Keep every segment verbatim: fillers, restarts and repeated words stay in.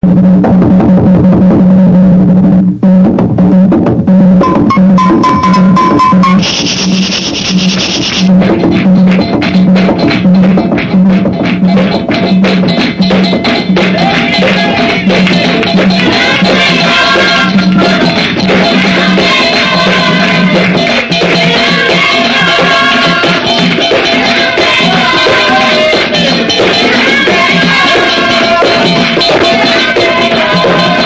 Thank you.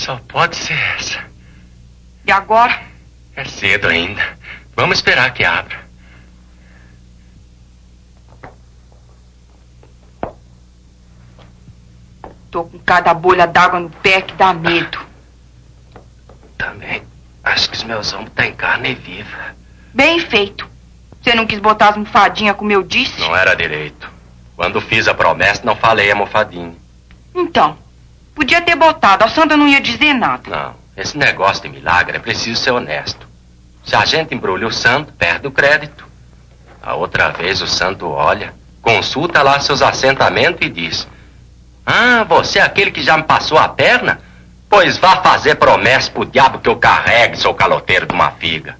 Só pode ser essa. E agora? É cedo ainda. Vamos esperar que abra. Tô com cada bolha d'água no pé que dá medo. Também. Acho que os meus ombros estão em carne viva. Bem feito. Você não quis botar as almofadinhas como eu disse? Não era direito. Quando fiz a promessa, não falei almofadinha. Então, podia ter botado. A Sandra não ia dizer nada. Não. Esse negócio de milagre é preciso ser honesto. Se a gente embrulha o santo, perde o crédito. A outra vez o santo olha, consulta lá seus assentamentos e diz: ah, você é aquele que já me passou a perna? Pois vá fazer promessa pro diabo que eu carregue, seu caloteiro de uma figa.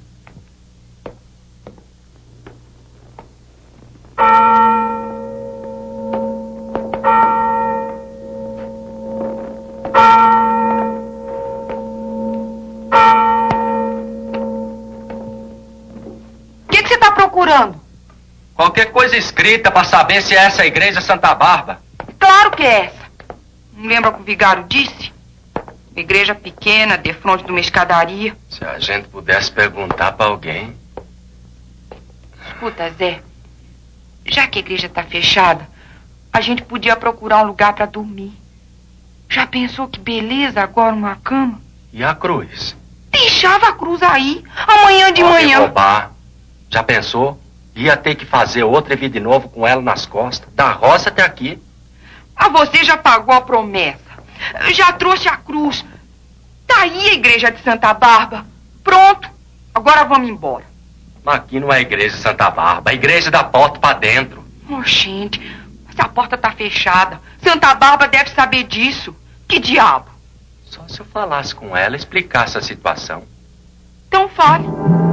O que que você tá procurando? Qualquer coisa escrita para saber se é essa a igreja Santa Bárbara. Claro que é essa. Não lembra o que o vigário disse? Uma igreja pequena, defronte de uma escadaria. Se a gente pudesse perguntar para alguém. Escuta, Zé. Já que a igreja tá fechada, a gente podia procurar um lugar para dormir. Já pensou que beleza agora uma cama? E a cruz? Deixava a cruz aí, amanhã de Pode manhã. roubar. Já pensou? Ia ter que fazer outra e vir de novo com ela nas costas. Da roça até aqui. Ah, você já pagou a promessa. Já trouxe a cruz. Tá aí a igreja de Santa Bárbara. Pronto. Agora vamos embora. Mas aqui não é a igreja de Santa Bárbara. A igreja da porta para dentro. Oh, gente. Mas a porta tá fechada. Santa Bárbara deve saber disso. Que diabo? Só se eu falasse com ela e explicasse a situação. Então fale.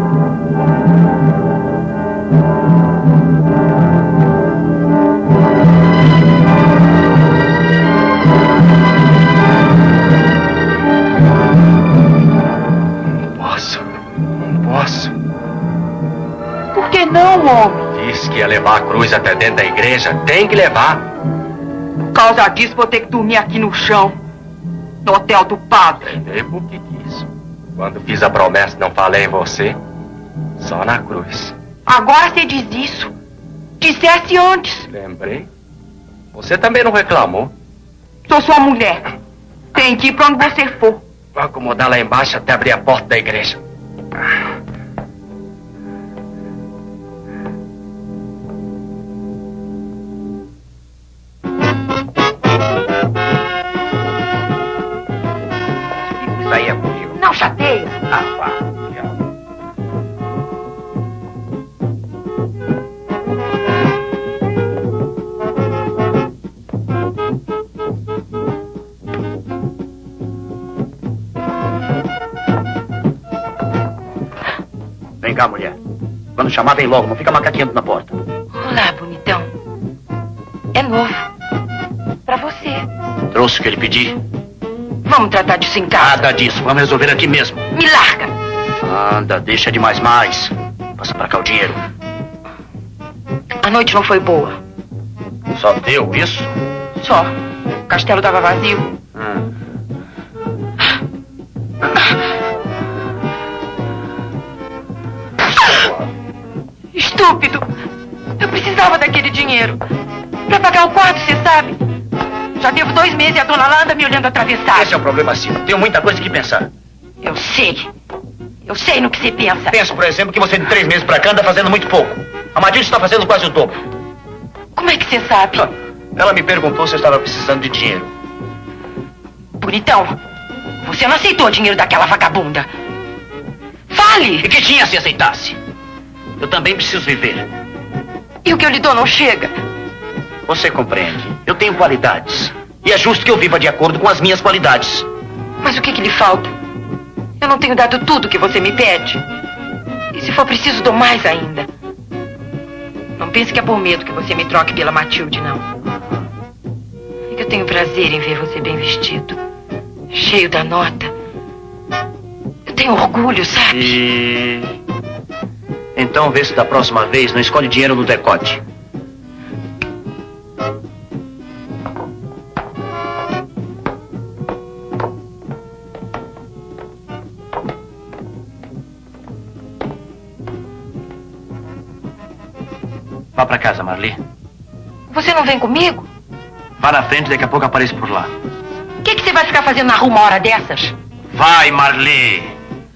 Por que não, homem? Disse que ia levar a cruz até dentro da igreja. Tem que levar. Por causa disso, vou ter que dormir aqui no chão. No hotel do padre. Entendeu por que disso? Quando fiz a promessa, não falei em você. Só na cruz. Agora você diz isso. Dissesse antes. Lembrei. Você também não reclamou. Sou sua mulher. Tem que ir pra onde você for. Vou acomodar lá embaixo até abrir a porta da igreja. Isso aí é comigo. Não chateia. Ah, pá. Vem cá, mulher. Quando chamar, vem logo. Não fica macaqueando na porta. Olá, bonitão. É novo. Pra você. Trouxe o que ele pediu? Vamos tratar disso em casa. Nada disso. Vamos resolver aqui mesmo. Me larga. Anda, deixa de mais mais. Passa pra cá o dinheiro. A noite não foi boa. Só deu isso? Só. O castelo tava vazio. Hum. Estúpido. Eu precisava daquele dinheiro. Pra pagar o quarto, você sabe. Já devo dois meses e a dona lá anda me olhando atravessado. Esse é o problema seu. Tenho muita coisa que pensar. Eu sei. Eu sei no que você pensa. Penso, por exemplo, que você de três meses pra cá anda fazendo muito pouco. A Madilde está fazendo quase o dobro. Como é que você sabe? Ela me perguntou se eu estava precisando de dinheiro. Bonitão, você não aceitou o dinheiro daquela vagabunda. Fale! E que tinha se aceitasse? Eu também preciso viver. E o que eu lhe dou não chega? Você compreende. Eu tenho qualidades. E é justo que eu viva de acordo com as minhas qualidades. Mas o que que lhe falta? Eu não tenho dado tudo que você me pede. E se for preciso, dou mais ainda. Não pense que é por medo que você me troque pela Matilde, não. É que eu tenho prazer em ver você bem vestido. Cheio da nota. Eu tenho orgulho, sabe? E... Então vê se da próxima vez não escolhe dinheiro no decote. Vá pra casa, Marli. Você não vem comigo? Vá na frente, daqui a pouco apareço por lá. O que, que você vai ficar fazendo na rua uma hora dessas? Vai, Marli!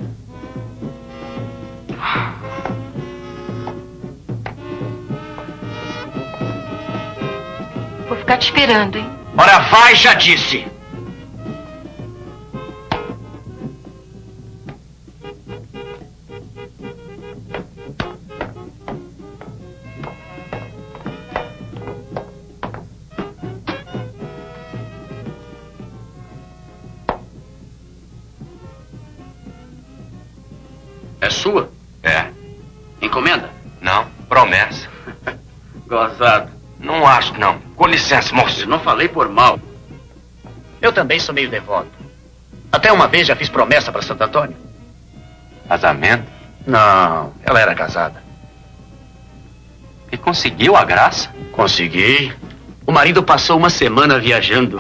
Vou ficar te esperando, hein? Ora, vai, já disse! É sua? É. Encomenda? Não, promessa. Gozado. Não acho, não. Com licença, moço. Eu não falei por mal. Eu também sou meio devoto. Até uma vez já fiz promessa para Santo Antônio. Casamento? Não, ela era casada. E conseguiu a graça? Consegui. O marido passou uma semana viajando.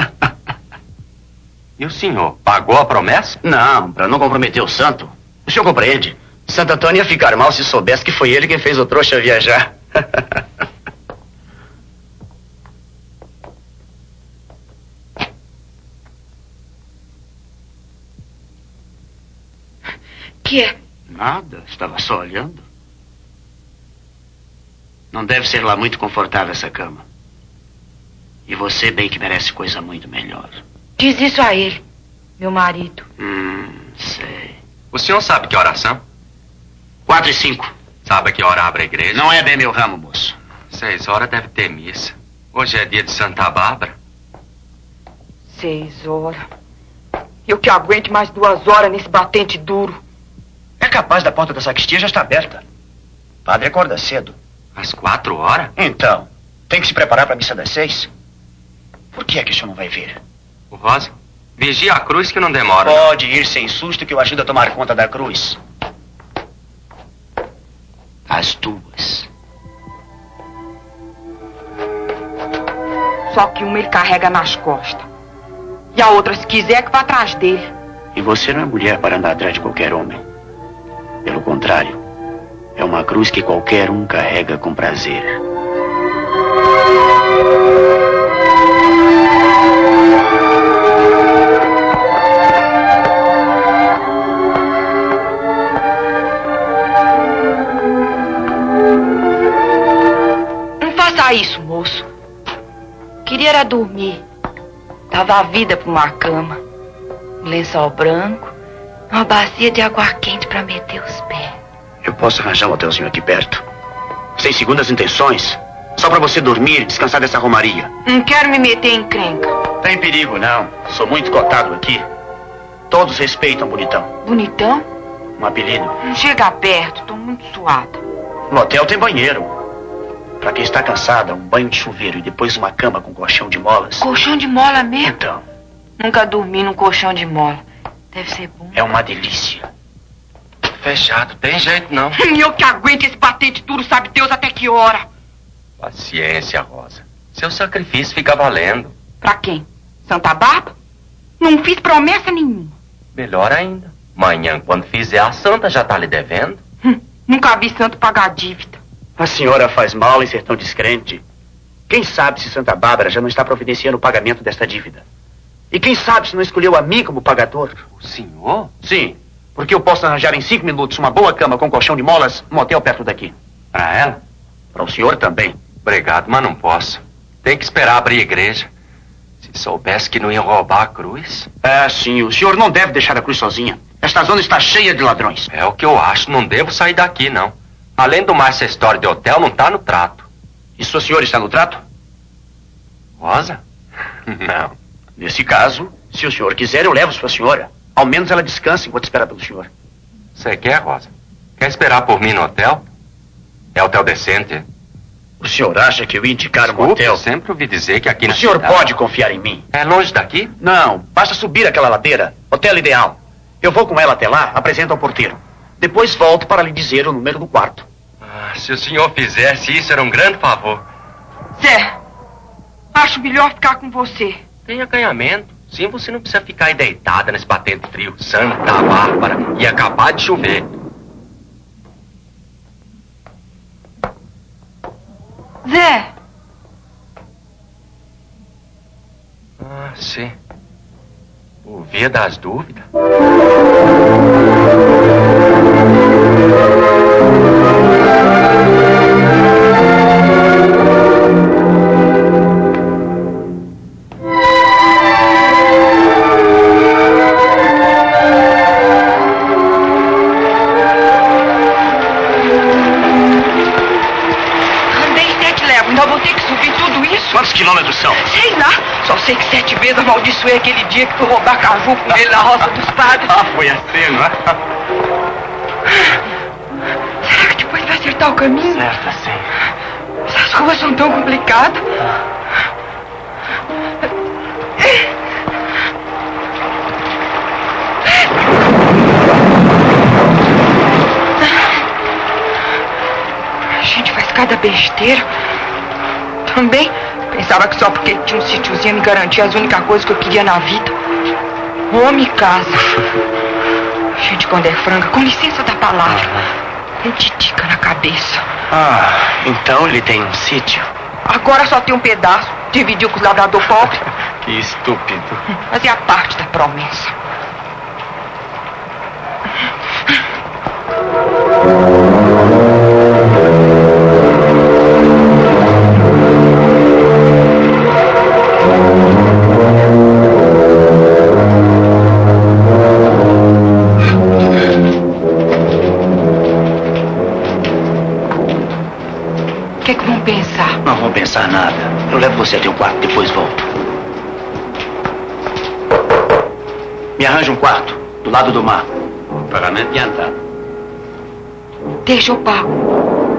E o senhor pagou a promessa? Não, para não comprometer o santo. O senhor compreende? Santo Antônio ia ficar mal se soubesse que foi ele quem fez o trouxa viajar. Que é? Nada, estava só olhando. Não deve ser lá muito confortável essa cama. E você bem que merece coisa muito melhor. Diz isso a ele, meu marido. Hum, sei. O senhor sabe que oração? Quatro e cinco. Sabe que hora abre a igreja? Não é bem meu ramo, moço. Seis horas deve ter missa. Hoje é dia de Santa Bárbara. Seis horas. Eu que aguente mais duas horas nesse batente duro. É capaz da porta da sacristia já está aberta. Padre acorda cedo. Às quatro horas? Então, tem que se preparar para a missa das seis. Por que é que o senhor não vai ver? O Rosa, vigia a cruz que não demora. Pode ir sem susto que eu ajudo a tomar conta da cruz. As duas. Só que uma ele carrega nas costas. E a outra, se quiser, que vá atrás dele. E você não é mulher para andar atrás de qualquer homem. Pelo contrário, é uma cruz que qualquer um carrega com prazer. Não faça isso, moço. Queria era dormir. Dava a vida pra uma cama. Um lençol branco. Uma bacia de água quente pra meter os pés. Eu posso arranjar um hotelzinho aqui perto. Sem segundas intenções. Só pra você dormir e descansar dessa romaria. Não quero me meter em encrenca. Tem perigo, não. Sou muito cotado aqui. Todos respeitam Bonitão. Bonitão? Um apelido. Não chega perto, tô muito suada. No hotel tem banheiro. Pra quem está cansada, um banho de chuveiro e depois uma cama com colchão de molas. Colchão de mola mesmo? Então, Nunca dormi num colchão de mola. Deve ser bom. é uma delícia. Fechado, tem jeito não. E eu que aguento esse batente duro, sabe Deus até que hora. Paciência, Rosa. Seu sacrifício fica valendo. Pra quem? Santa Bárbara? Não fiz promessa nenhuma. Melhor ainda. Amanhã, quando fizer a santa, já tá lhe devendo. Hum, nunca vi santo pagar dívida. A senhora faz mal em ser tão descrente. Quem sabe se Santa Bárbara já não está providenciando o pagamento desta dívida? E quem sabe se não escolheu a mim como pagador? O senhor? Sim, porque eu posso arranjar em cinco minutos uma boa cama com colchão de molas, um hotel perto daqui. Pra ela? Para o senhor também. Obrigado, mas não posso. Tem que esperar abrir a igreja. Se soubesse que não ia roubar a cruz. É, sim, o senhor não deve deixar a cruz sozinha. Esta zona está cheia de ladrões. É o que eu acho. Não devo sair daqui, não. Além do mais, essa história de hotel não tá no trato. E sua senhora está no trato? Rosa? Não. Nesse caso, se o senhor quiser, eu levo sua senhora. Ao menos ela descansa enquanto espera pelo senhor. Você quer, Rosa? Quer esperar por mim no hotel? É hotel decente. O senhor acha que eu ia indicar um Desculpe, hotel? eu sempre ouvi dizer que aqui O na senhor cidade... pode confiar em mim. É longe daqui? Não, basta subir aquela ladeira. Hotel ideal. Eu vou com ela até lá, apresento ao porteiro. Depois volto para lhe dizer o número do quarto. Ah, se o senhor fizesse isso, era um grande favor. Zé, acho melhor ficar com você. Tem acanhamento. Sim, você não precisa ficar aí deitada nesse batente frio. Santa Bárbara. E acabar de chover. Zé! Ah, sim. O Via das Dúvidas. Quantos quilômetros são? Sei lá. Só sei que sete vezes amaldiçoei aquele dia que fui roubar caju com ele na roça dos padres. Ah, foi assim, não é? Será que depois vai acertar o caminho? Certo, sim. Essas ruas são tão complicadas. A gente faz cada besteira. Também pensava que só porque tinha um sítiozinho me garantia as únicas coisas que eu queria na vida. Homem e casa. Gente, quando é franca, com licença da palavra, ele titica na cabeça. Ah, então ele tem um sítio? Agora só tem um pedaço. Dividiu com os lavradores pobres. Que estúpido. Fazia parte da promessa. O que é que vão pensar? Não vão pensar nada. Eu levo você até o quarto, depois volto. Me arranja um quarto, do lado do mar. Pagamento adiantado. Deixa eu pago.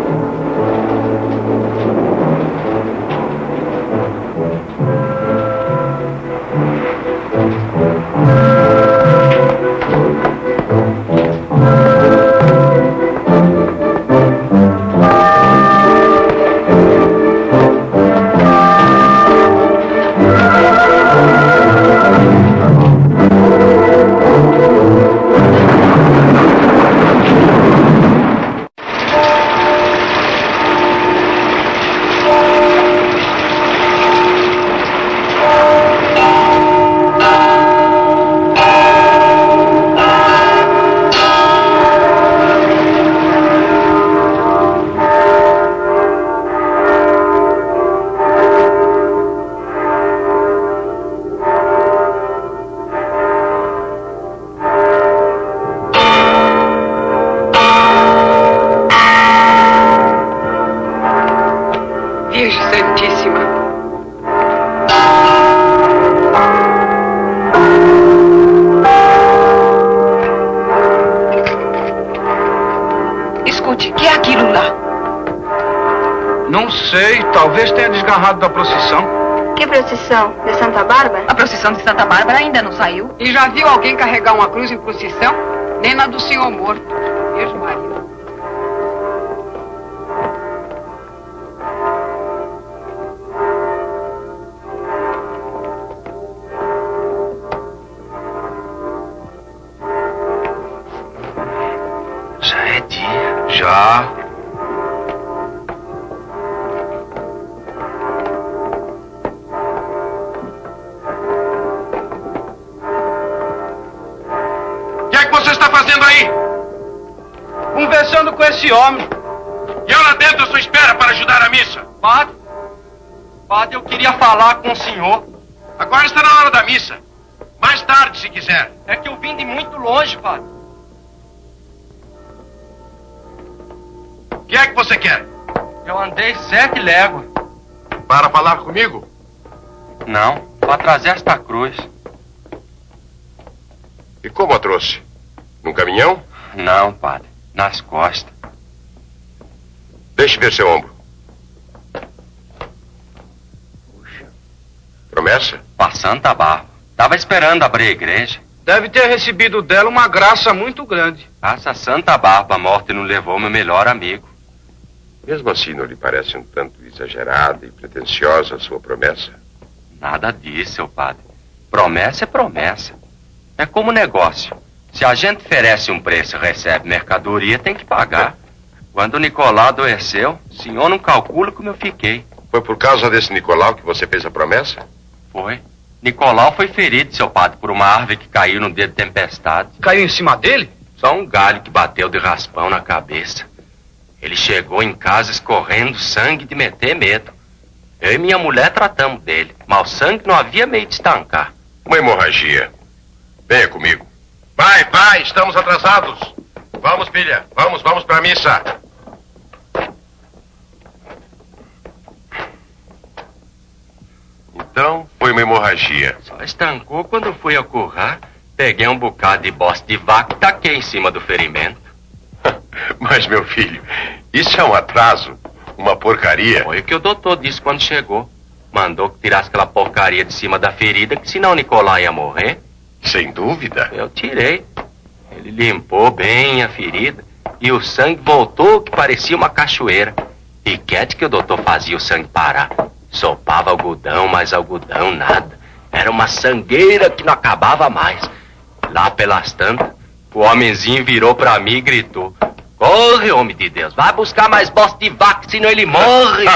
Talvez tenha desgarrado da procissão. Que procissão? De Santa Bárbara? A procissão de Santa Bárbara ainda não saiu. E já viu alguém carregar uma cruz em procissão? Nem na do Senhor morto. Beijo, Maria. Já é dia. Já. Conversando com esse homem. E eu lá dentro à sua espera para ajudar a missa. Padre, padre, eu queria falar com o senhor. Agora está na hora da missa. Mais tarde, se quiser. É que eu vim de muito longe, padre. O que é que você quer? Eu andei sete léguas. Para falar comigo? Não, para trazer esta cruz. E como a trouxe? Num caminhão? Não, padre. Nas costas. Deixe ver seu ombro. Puxa. Promessa? Para Santa Bárbara. Estava esperando abrir a igreja. Deve ter recebido dela uma graça muito grande. Essa Santa Bárbara morte não levou meu melhor amigo. Mesmo assim, não lhe parece um tanto exagerada e pretensiosa a sua promessa? Nada disso, seu padre. Promessa é promessa. É como negócio. Se a gente oferece um preço e recebe mercadoria, tem que pagar. Quando o Nicolau adoeceu, o senhor não calcula como eu fiquei. Foi por causa desse Nicolau que você fez a promessa? Foi. Nicolau foi ferido, seu padre, por uma árvore que caiu no dia de tempestade. Caiu em cima dele? Só um galho que bateu de raspão na cabeça. Ele chegou em casa escorrendo sangue de meter medo. Eu e minha mulher tratamos dele, mas o sangue não havia meio de estancar. Uma hemorragia. Venha comigo. Vai, vai, estamos atrasados. Vamos, filha, vamos, vamos pra missa. Então, foi uma hemorragia. Só estancou quando fui ao currar, peguei um bocado de bosta de vaca e taquei em cima do ferimento. Mas, meu filho, isso é um atraso, uma porcaria. Foi o que o doutor disse quando chegou. Mandou que tirasse aquela porcaria de cima da ferida, que senão o Nicolau ia morrer. Sem dúvida. Eu tirei. Ele limpou bem a ferida e o sangue voltou que parecia uma cachoeira. E quieto que o doutor fazia o sangue parar. Sopava algodão, mas algodão nada. Era uma sangueira que não acabava mais. Lá pelas tantas, o homenzinho virou pra mim e gritou: corre, homem de Deus, vai buscar mais bosta de vaca, senão ele morre.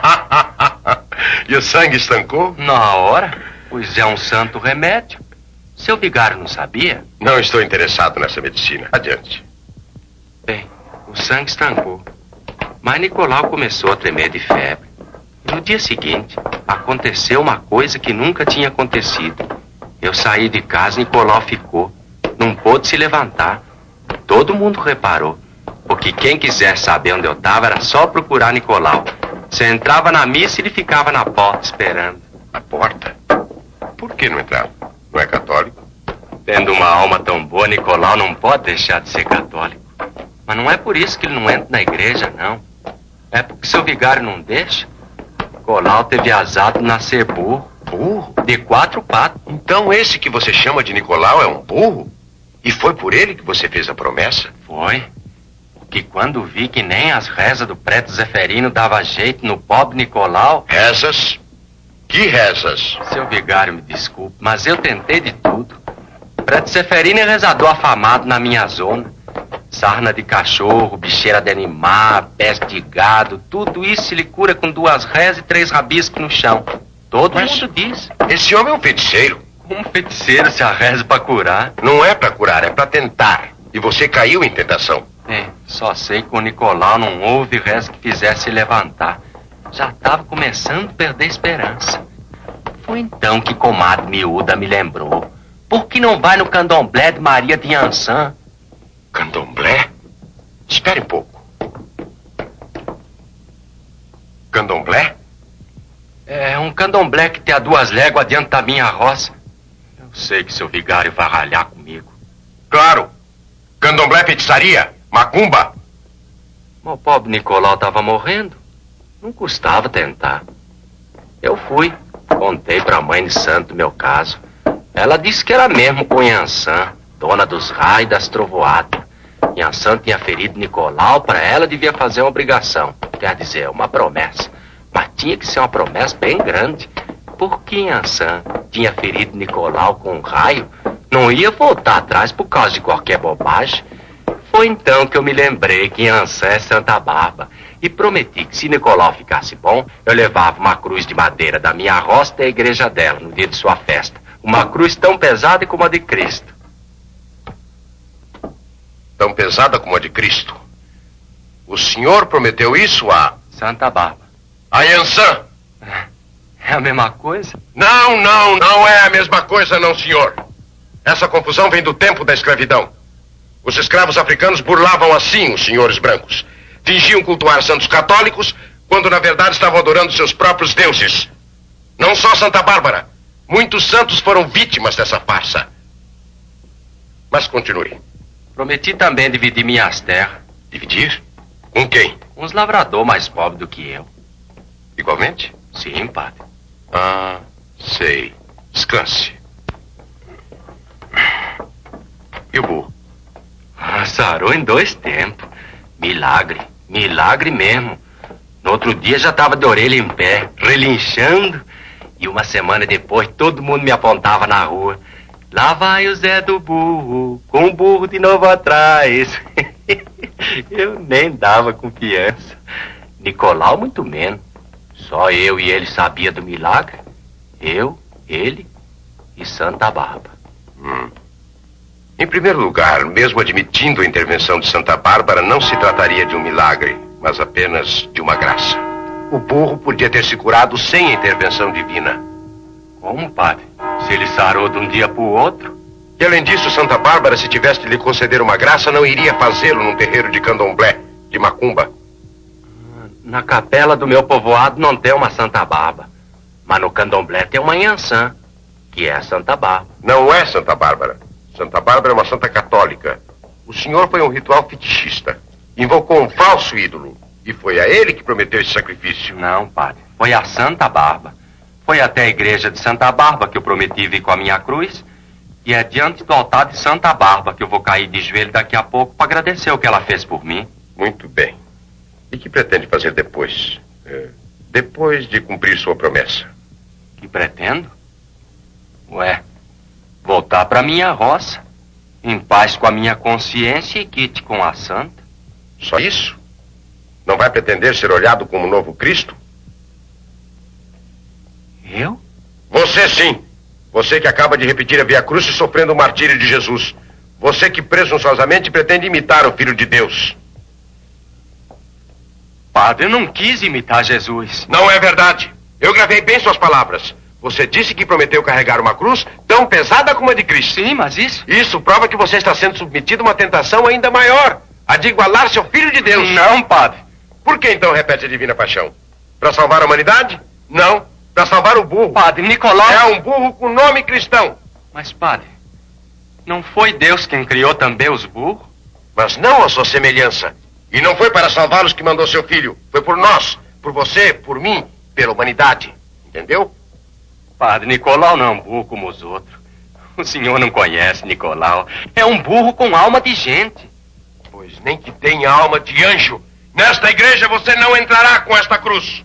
E o sangue estancou? Na hora, pois é um santo remédio. Seu vigário não sabia? Não estou interessado nessa medicina. Adiante. Bem, o sangue estancou. Mas Nicolau começou a tremer de febre. E no dia seguinte, aconteceu uma coisa que nunca tinha acontecido. Eu saí de casa e Nicolau ficou. Não pôde se levantar. Todo mundo reparou. Porque quem quisesse saber onde eu estava era só procurar Nicolau. Você entrava na missa e ele ficava na porta esperando. Na porta? Por que não entrava? Não é católico? Tendo uma alma tão boa, Nicolau não pode deixar de ser católico. Mas não é por isso que ele não entra na igreja, não. É porque seu vigário não deixa. Nicolau teve azar de nascer burro. Burro? De quatro patas. Então esse que você chama de Nicolau é um burro? E foi por ele que você fez a promessa? Foi. Porque quando vi que nem as rezas do preto Zeferino dava jeito no pobre Nicolau... Rezas? Que rezas? Seu vigário, me desculpe, mas eu tentei de tudo. O preto Zeferino é rezador afamado na minha zona. Sarna de cachorro, bicheira de animar, peste de gado, tudo isso ele cura com duas rezas e três rabiscos no chão. Todo Mas mundo diz. Esse homem é um feiticeiro. Como feiticeiro se arreza pra curar? Não é pra curar, é pra tentar. E você caiu em tentação. É, só sei que o Nicolau não houve reza que fizesse levantar. Já estava começando a perder a esperança. Foi então que comadre miúda me lembrou. Por que não vai no candomblé de Maria de Ançã? Candomblé? Espere um pouco. Candomblé? É um candomblé que tem a duas léguas adiante da minha roça. Eu sei que seu vigário vai ralhar comigo. Claro. Candomblé feitiçaria? Macumba? O pobre Nicolau estava morrendo. Não custava tentar. Eu fui. Contei pra mãe de santo meu caso. Ela disse que era mesmo com Yansan, dona dos raios e das trovoadas. Yansan tinha ferido Nicolau, para ela devia fazer uma obrigação. Quer dizer, uma promessa. Mas tinha que ser uma promessa bem grande. Porque Yansan tinha ferido Nicolau com um raio, não ia voltar atrás por causa de qualquer bobagem. Foi então que eu me lembrei que Yansan é Santa Bárbara e prometi que se Nicolau ficasse bom, eu levava uma cruz de madeira da minha roça da igreja dela no dia de sua festa. Uma cruz tão pesada como a de Cristo. Tão pesada como a de Cristo? O senhor prometeu isso a... Santa Bárbara. A Yansan? É a mesma coisa? Não, não, não é a mesma coisa, não, senhor. Essa confusão vem do tempo da escravidão. Os escravos africanos burlavam assim os senhores brancos. Fingiam cultuar santos católicos, quando na verdade estavam adorando seus próprios deuses. Não só Santa Bárbara. Muitos santos foram vítimas dessa farsa. Mas continue. Prometi também dividir minhas terras. Dividir? Com quem? Uns lavrador mais pobre do que eu. Igualmente? Sim, padre. Ah, sei. Descanse. E o burro? Ah, sarou em dois tempos. Milagre. Milagre mesmo. No outro dia já estava de orelha em pé, relinchando. E uma semana depois todo mundo me apontava na rua. Lá vai o Zé do burro, com o burro de novo atrás. Eu nem dava confiança. Nicolau muito menos. Só eu e ele sabia do milagre. Eu, ele e Santa Bárbara. Hum. Em primeiro lugar, mesmo admitindo a intervenção de Santa Bárbara, não se trataria de um milagre, mas apenas de uma graça. O burro podia ter se curado sem a intervenção divina. Como, padre? Se ele sarou de um dia para o outro? E além disso, Santa Bárbara, se tivesse de lhe conceder uma graça, não iria fazê-lo num terreiro de candomblé, de macumba. Na capela do meu povoado não tem uma Santa Bárbara, mas no candomblé tem uma Iansã, que é a Santa Bárbara. Não é Santa Bárbara. Santa Bárbara é uma santa católica. O senhor foi um ritual fetichista. Invocou um falso ídolo. E foi a ele que prometeu esse sacrifício. Não, padre. Foi a Santa Bárbara. Foi até a igreja de Santa Bárbara que eu prometi vir com a minha cruz. E é diante do altar de Santa Bárbara que eu vou cair de joelho daqui a pouco para agradecer o que ela fez por mim. Muito bem. E que pretende fazer depois? É, depois de cumprir sua promessa. Que pretendo? Ué, voltar para minha roça, em paz com a minha consciência e quite com a santa. Só isso? Não vai pretender ser olhado como novo Cristo? Eu? Você sim. Você que acaba de repetir a Via Crucis sofrendo o martírio de Jesus. Você que presunçosamente pretende imitar o Filho de Deus. Padre, eu não quis imitar Jesus. Não é verdade. Eu gravei bem suas palavras. Você disse que prometeu carregar uma cruz tão pesada como a de Cristo. Sim, mas isso... Isso prova que você está sendo submetido a uma tentação ainda maior. A de igualar seu Filho de Deus. Não, padre. Por que então repete a divina paixão? Para salvar a humanidade? Não. Para salvar o burro. Padre, Nicolau... É um burro com nome cristão. Mas, padre, não foi Deus quem criou também os burros? Mas não a sua semelhança. E não foi para salvá-los que mandou seu filho. Foi por nós, por você, por mim, pela humanidade. Entendeu? Padre, Nicolau não é um burro como os outros. O senhor não conhece Nicolau. É um burro com alma de gente. Pois nem que tenha alma de anjo. Nesta igreja você não entrará com esta cruz.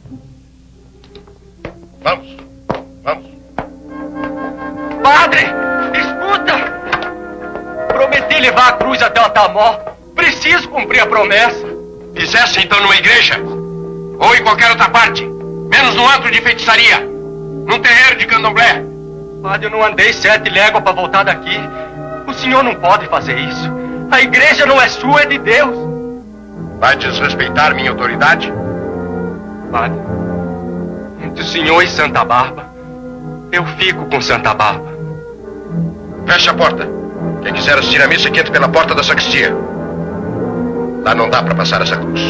Vamos, vamos. Padre, escuta! Prometi levar a cruz até o Tamó. Preciso cumprir a promessa. Fizesse então numa igreja? Ou em qualquer outra parte? Menos num antro de feitiçaria? Num terreiro de candomblé? Padre, eu não andei sete léguas para voltar daqui. O senhor não pode fazer isso. A igreja não é sua, é de Deus. Vai desrespeitar minha autoridade? Padre, entre o senhor e Santa Bárbara, eu fico com Santa Bárbara. Feche a porta. Quem quiser assistir a missa, que entre pela porta da sacristia. Lá não dá para passar essa cruz.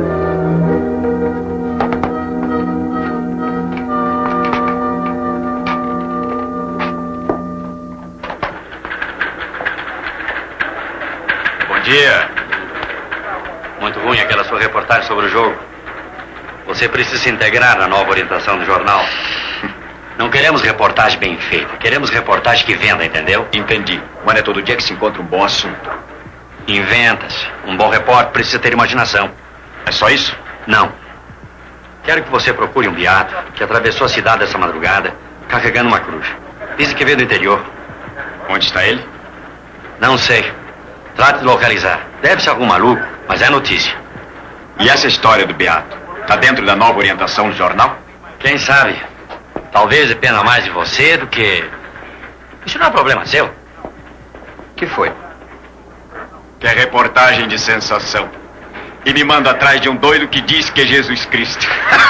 Bom dia. Muito ruim aquela sua reportagem sobre o jogo. Você precisa se integrar na nova orientação do jornal. Não queremos reportagem bem feita. Queremos reportagem que venda, entendeu? Entendi. Mas não é todo dia que se encontra um bom assunto. Inventa-se. Um bom repórter precisa ter imaginação. É só isso? Não. Quero que você procure um beato que atravessou a cidade essa madrugada carregando uma cruz. Dizem que veio do interior. Onde está ele? Não sei. Trate de localizar. Deve ser algum maluco, mas é notícia. E essa história do beato? Está dentro da nova orientação do jornal? Quem sabe? Talvez dependa mais de você do que... Isso não é problema seu. Que foi? Que é reportagem de sensação. E me manda atrás de um doido que diz que é Jesus Cristo.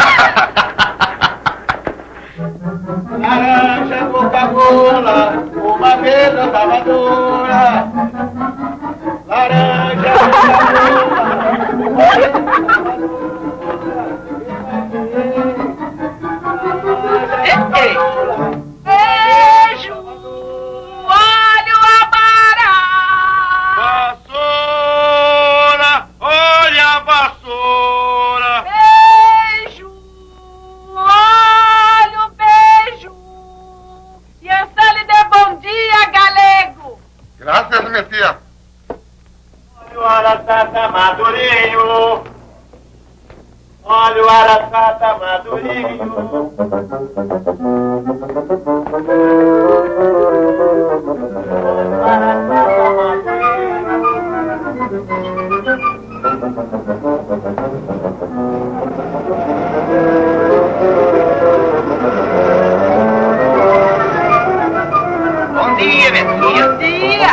Laranja, Coca-Cola, uma vez eu tava dura. Laranja, Coca-Cola, uma vez eu tava dura. Beijo! Olha a vara! Vassoura! Olha a vassoura! Beijo! Olha o beijo! E essa lhe dê bom dia, galego! Graças, minha tia. Olha o araçata madurinho! Olha o araçata madurinho! Bom dia, minha filha. Bom dia.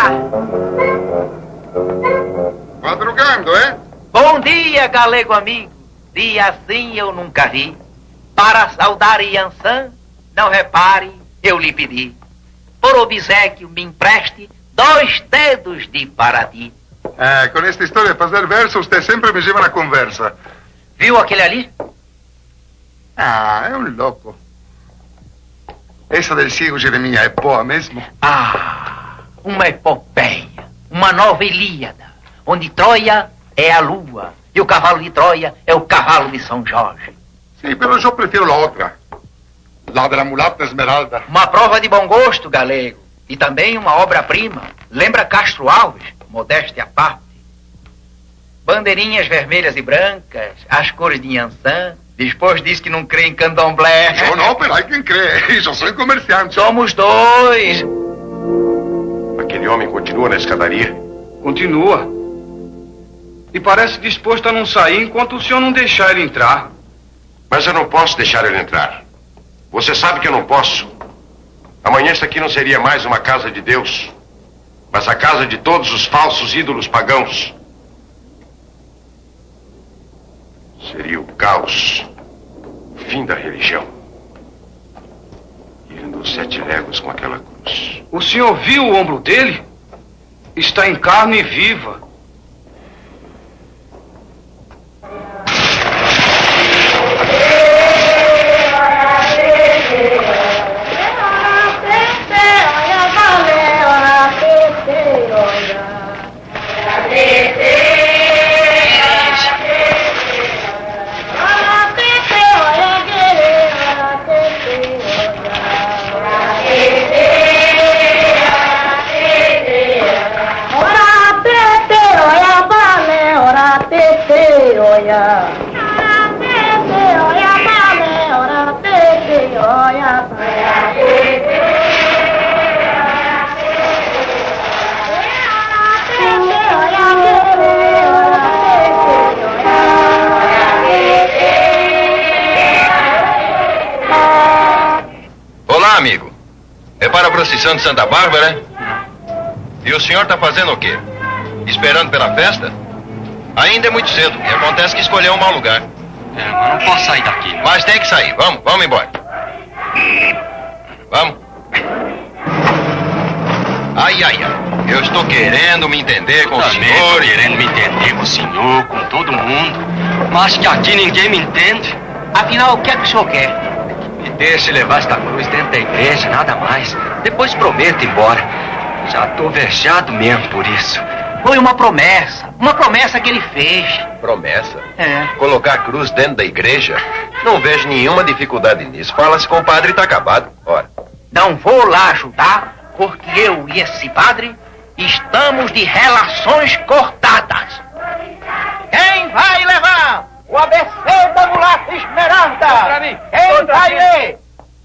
Madrugando, é? Bom dia, galego amigo. Dia assim eu nunca vi. Para saudar Iansã, não repare, eu lhe pedi. Por obséquio me empreste dois dedos de Paraty. É, com esta história de fazer verso, você sempre me leva na conversa. Viu aquele ali? Ah, é um louco. Essa del Ciego Jeremias é boa mesmo? Ah, uma epopeia, uma nova Ilíada, onde Troia é a lua e o cavalo de Troia é o cavalo de São Jorge. Sim, mas eu prefiro a outra. La de la mulata esmeralda. Uma prova de bom gosto, galego. E também uma obra-prima. Lembra Castro Alves, modéstia à parte. Bandeirinhas vermelhas e brancas, as cores de Iansã. Depois diz que não crê em candomblé. Eu não, peraí, quem crê? Eu sou comerciante. Somos dois. Aquele homem continua na escadaria? Continua. E parece disposto a não sair enquanto o senhor não deixar ele entrar. Mas eu não posso deixar ele entrar. Você sabe que eu não posso. Amanhã esta aqui não seria mais uma casa de Deus, mas a casa de todos os falsos ídolos pagãos. Seria o caos, o fim da religião. E ele andou sete léguas com aquela cruz. O senhor viu o ombro dele? Está em carne viva. Olá, amigo. É para a procissão de Santa Bárbara? E o senhor está fazendo o quê? Esperando pela festa? Ainda é muito cedo e acontece que escolheu um mau lugar. É, mas não posso sair daqui. Mas tem que sair. Vamos, vamos embora. Vamos. Ai, ai, ai. Eu estou querendo me entender com o Também senhor. Estou querendo me entender com o senhor, com todo mundo. Mas que aqui ninguém me entende. Afinal, o que é que o senhor quer? Me deixe levar esta cruz dentro da igreja, nada mais. Depois prometo ir embora. Já estou vexado mesmo por isso. Foi uma promessa. Uma promessa que ele fez. Promessa? É. Colocar a cruz dentro da igreja? Não vejo nenhuma dificuldade nisso. Fala-se com o padre e está acabado. Ora. Não vou lá ajudar, porque eu e esse padre estamos de relações cortadas. Quem vai levar o A B C da mulata Esmeralda? Quem vai ler?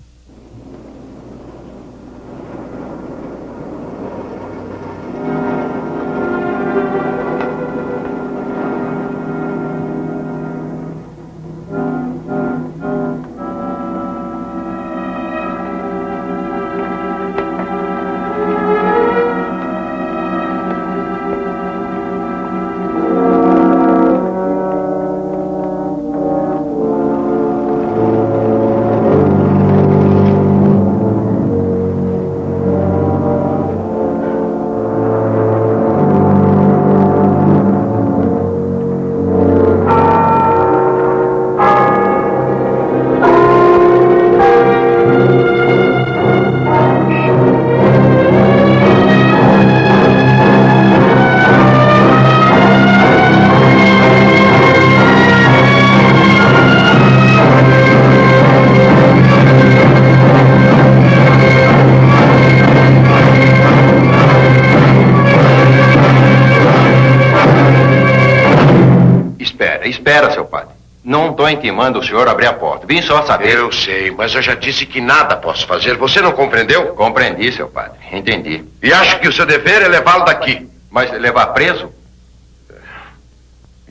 Espera, seu padre. Não estou intimando o senhor a abrir a porta. Vim só saber. Eu sei, mas eu já disse que nada posso fazer. Você não compreendeu? Compreendi, seu padre. Entendi. E acho que o seu dever é levá-lo daqui. Mas levar preso?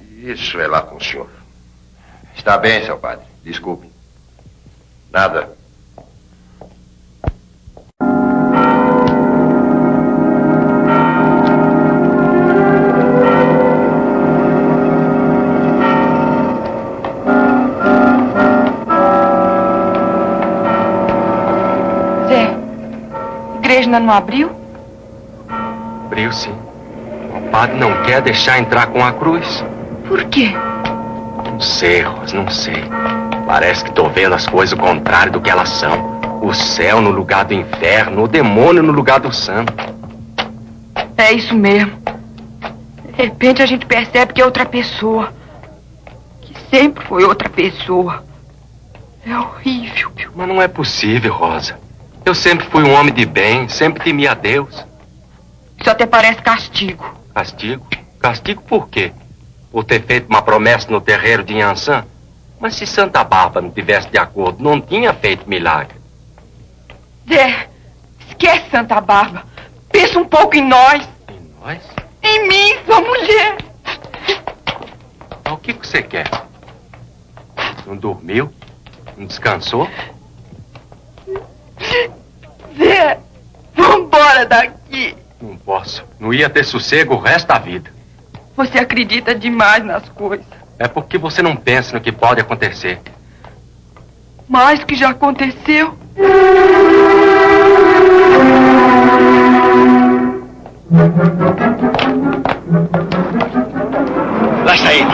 Isso é lá com o senhor. Está bem, seu padre. Desculpe. Nada. Zé, a igreja ainda não abriu? Abriu, sim. O padre não quer deixar entrar com a cruz. Por quê? Não sei, Rosa, não sei. Parece que tô vendo as coisas ao contrário do que elas são. O céu no lugar do inferno, o demônio no lugar do santo. É isso mesmo. De repente a gente percebe que é outra pessoa. Que sempre foi outra pessoa. É horrível. Mas não é possível, Rosa. Eu sempre fui um homem de bem, sempre temi a Deus. Isso até parece castigo. Castigo? Castigo por quê? Por ter feito uma promessa no terreiro de Inhansã? Mas se Santa Bárbara não tivesse de acordo, não tinha feito milagre. Zé, esquece Santa Bárbara. Pensa um pouco em nós. Em nós? Em mim, sua mulher. Mas o que que você quer? Não dormiu? Não descansou? Zé, vambora daqui. Não posso. Não ia ter sossego o resto da vida. Você acredita demais nas coisas. É porque você não pensa no que pode acontecer. Mais do que já aconteceu. Lá está ele.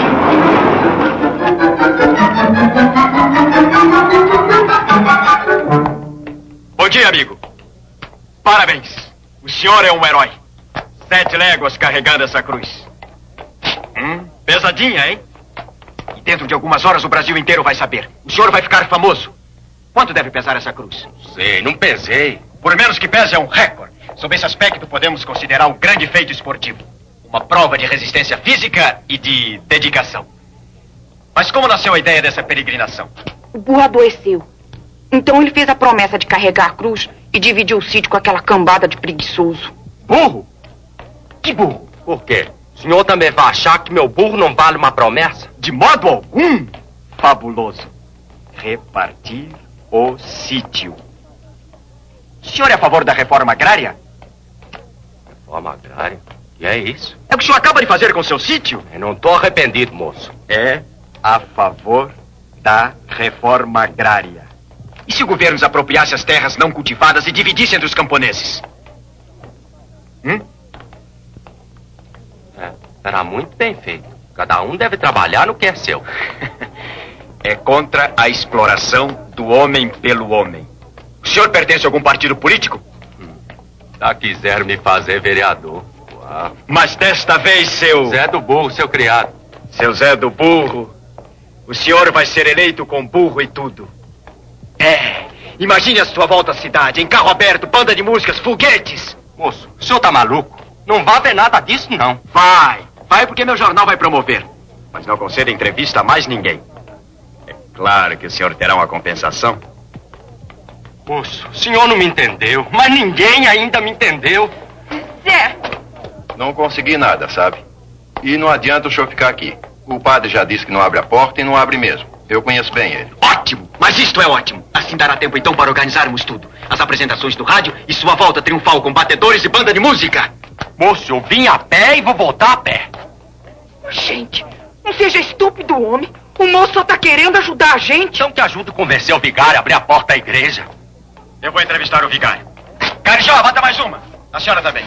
Bom dia, amigo. Parabéns. O senhor é um herói. Sete léguas carregando essa cruz. Hum, pesadinha, hein? E dentro de algumas horas o Brasil inteiro vai saber. O senhor vai ficar famoso. Quanto deve pesar essa cruz? Sei, não pesei. Por menos que pese, é um recorde. Sob esse aspecto, podemos considerar um grande feito esportivo. Uma prova de resistência física e de dedicação. Mas como nasceu a ideia dessa peregrinação? O burro adoeceu. Então ele fez a promessa de carregar a cruz e dividir o sítio com aquela cambada de preguiçoso. Burro? Que burro? Por quê? O senhor também vai achar que meu burro não vale uma promessa? De modo algum. Fabuloso. Repartir o sítio. O senhor é a favor da reforma agrária? Reforma agrária? Que é isso? É o que o senhor acaba de fazer com seu sítio? Eu não tô arrependido, moço. É a favor da reforma agrária. E se o governo desapropriasse as terras não cultivadas e dividisse entre os camponeses? Hum? É, será muito bem feito. Cada um deve trabalhar no que é seu. É contra a exploração do homem pelo homem. O senhor pertence a algum partido político? Hum. Já quiser me fazer vereador. Uau. Mas desta vez, seu... Zé do Burro, seu criado. Seu Zé do Burro, o senhor vai ser eleito com burro e tudo. É, imagine a sua volta à cidade, em carro aberto, banda de músicas, foguetes. Moço, o senhor tá maluco? Não vai ver nada disso, não. Vai, vai porque meu jornal vai promover. Mas não conceda entrevista a mais ninguém. É claro que o senhor terá uma compensação. Moço, o senhor não me entendeu, mas ninguém ainda me entendeu. Zé! Não consegui nada, sabe? E não adianta o senhor ficar aqui. O padre já disse que não abre a porta e não abre mesmo. Eu conheço bem ele. Ótimo! Mas isto é ótimo. Assim dará tempo então para organizarmos tudo. As apresentações do rádio e sua volta triunfal com batedores e banda de música. Moço, eu vim a pé e vou voltar a pé. Gente, não seja estúpido, homem. O moço só tá querendo ajudar a gente. Então te ajudo a convencer o vigário a abrir a porta da igreja. Eu vou entrevistar o vigário. Carijó, bota mais uma. A senhora também.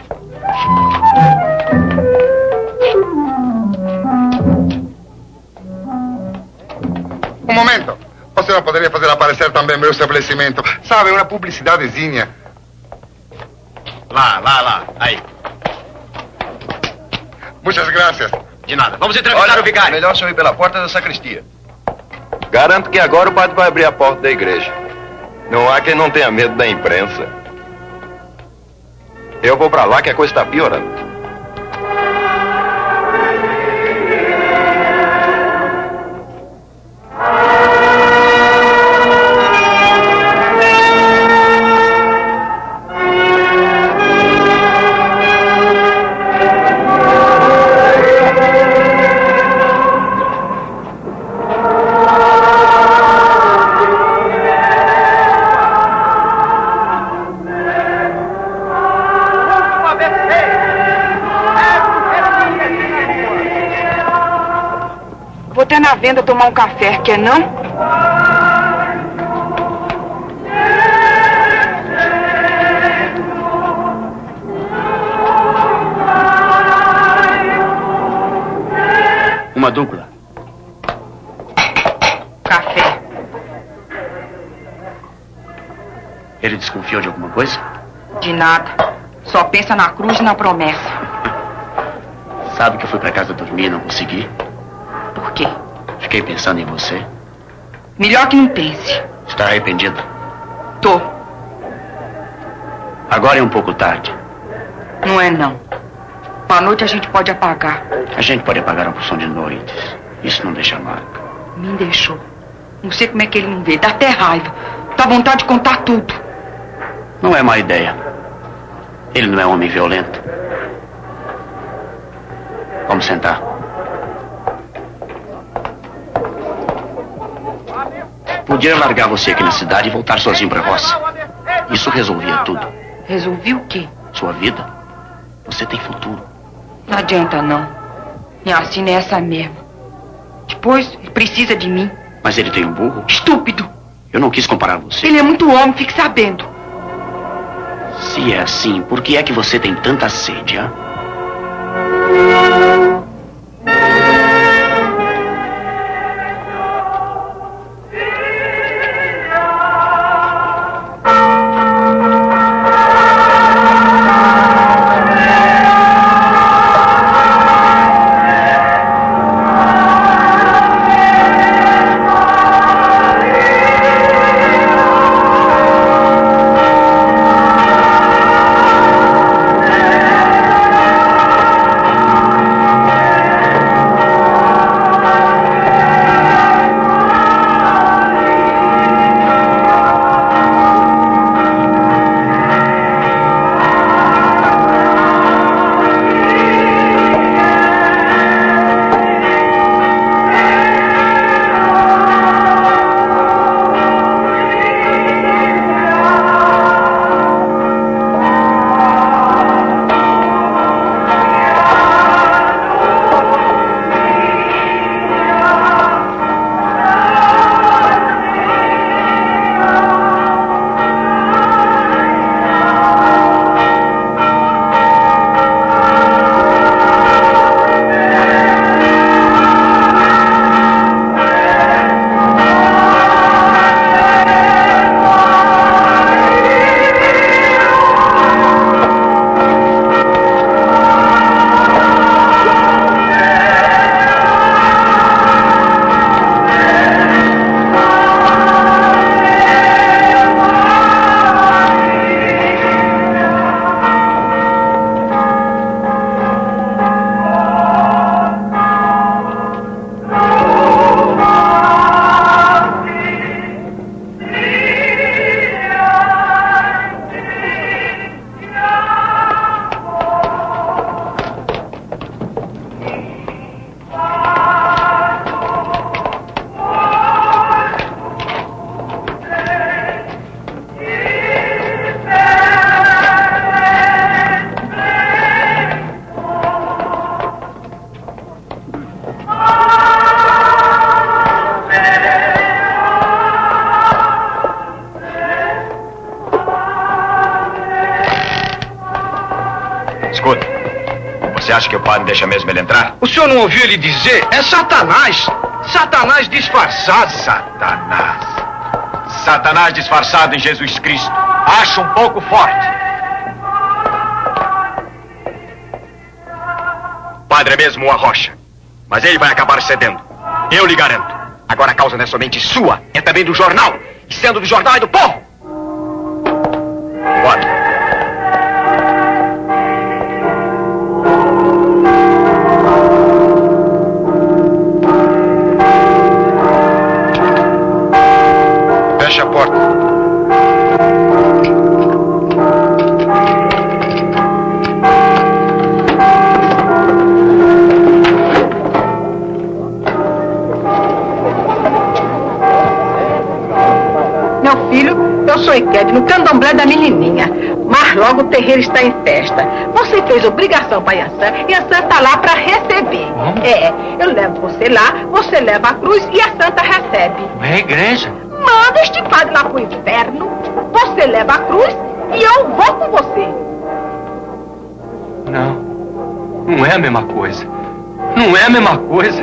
Um momento. Você não poderia fazer aparecer também meu estabelecimento? Sabe, uma publicidadezinha. Lá, lá, lá. Aí. Muitas graças. De nada. Vamos entrevistar Olha, o vigário. Melhor o senhor ir pela porta da sacristia. Garanto que agora o padre vai abrir a porta da igreja. Não há quem não tenha medo da imprensa. Eu vou pra lá que a coisa está piorando. Vou até na venda tomar um café, quer não? Uma dupla. Café. Ele desconfiou de alguma coisa? De nada. Só pensa na cruz e na promessa. Sabe que eu fui pra casa dormir e não consegui? Por quê? Fiquei pensando em você. Melhor que não pense. Está arrependido? Tô. Agora é um pouco tarde. Não é não. Pra noite a gente pode apagar. A gente pode apagar a porção de noites. Isso não deixa marca. Me deixou. Não sei como é que ele não vê. Dá até raiva. Dá vontade de contar tudo. Não é má ideia. Ele não é um homem violento. Vamos sentar. Podia largar você aqui na cidade e voltar sozinho pra roça. Isso resolvia tudo. Resolvi o quê? Sua vida. Você tem futuro. Não adianta não. Minha sina é essa mesmo. Depois, ele precisa de mim. Mas ele tem um burro? Estúpido. Eu não quis comparar você. Ele é muito homem, fique sabendo. Se é assim, por que é que você tem tanta sede, hã? Você acha que o padre deixa mesmo ele entrar? O senhor não ouviu ele dizer? É Satanás. Satanás disfarçado. Satanás. Satanás disfarçado em Jesus Cristo. Acho um pouco forte. O padre é mesmo uma rocha. Mas ele vai acabar cedendo. Eu lhe garanto. Agora a causa não é somente sua, é também do jornal. E sendo do jornal é do povo. Bora. Feche a porta. Meu filho, eu sou Iked, no candomblé da menininha. Mas logo o terreiro está em festa. Você fez obrigação para Yansan e Yansan está lá para receber. Hum? É, eu levo você lá, você leva a cruz e a santa recebe. É a igreja? Manda este padre lá pro inferno, você leva a cruz e eu vou com você. Não, não é a mesma coisa. Não é a mesma coisa.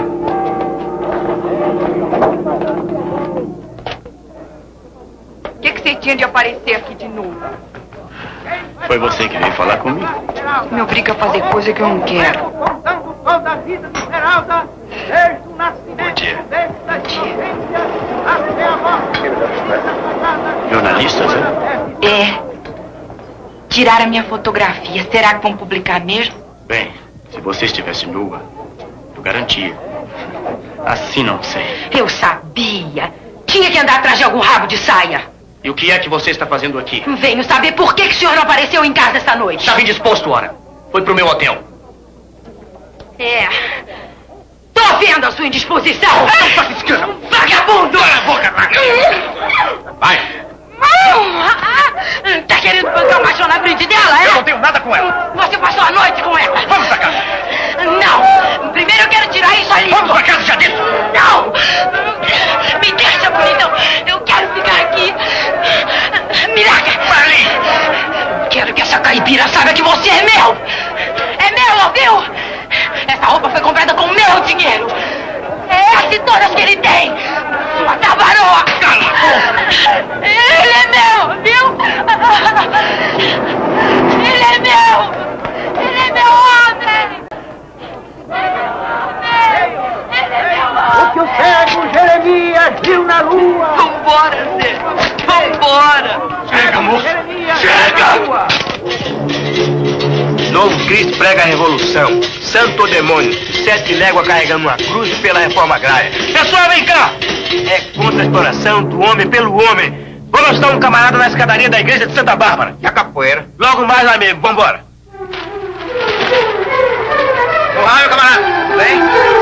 O que, que você tinha de aparecer aqui de novo? Foi você que veio falar comigo? Me obriga a fazer coisa que eu não quero. Toda a vida de Esmeralda, desde o nascimento desta inocência até a morte. Jornalistas, é? É. Tiraram a minha fotografia. Será que vão publicar mesmo? Bem, se você estivesse nua, eu garantia. Assim não sei. Eu sabia. Tinha que andar atrás de algum rabo de saia. E o que é que você está fazendo aqui? Venho saber por que, que o senhor não apareceu em casa esta noite. Estava indisposto, ora. Foi pro meu hotel. É. Tô vendo a sua indisposição. Vagabundo! Cala a boca, vagabundo! Vai! Tá querendo bancar o machão na frente dela, é? Eu não tenho nada com ela. Você passou a noite com ela. Vamos pra casa. Não. Primeiro eu quero tirar isso ali. Vamos pra casa, já disse. Não. Me deixa, bonitão. Eu quero ficar aqui. Me larga. Ali. Quero que essa caipira saiba que você é meu. É meu, ouviu? Essa roupa foi comprada com meu dinheiro. É essa e todas que ele tem. Sua tabaroa. Cala a boca. Ele é meu, viu? Ele é meu. Ele é meu homem. Ele é meu homem. O que o cego Jeremias viu na lua. Vambora, Zé. Vambora. Chega, moço. Chega. Novo Cristo prega a revolução. Santo ou demônio, sete léguas carregando uma cruz pela reforma agrária. Pessoal, vem cá! É contra a exploração do homem pelo homem. Vou lançar um camarada na escadaria da igreja de Santa Bárbara. E a capoeira? Logo mais lá mesmo, vambora. Olá, meu camarada. Vem.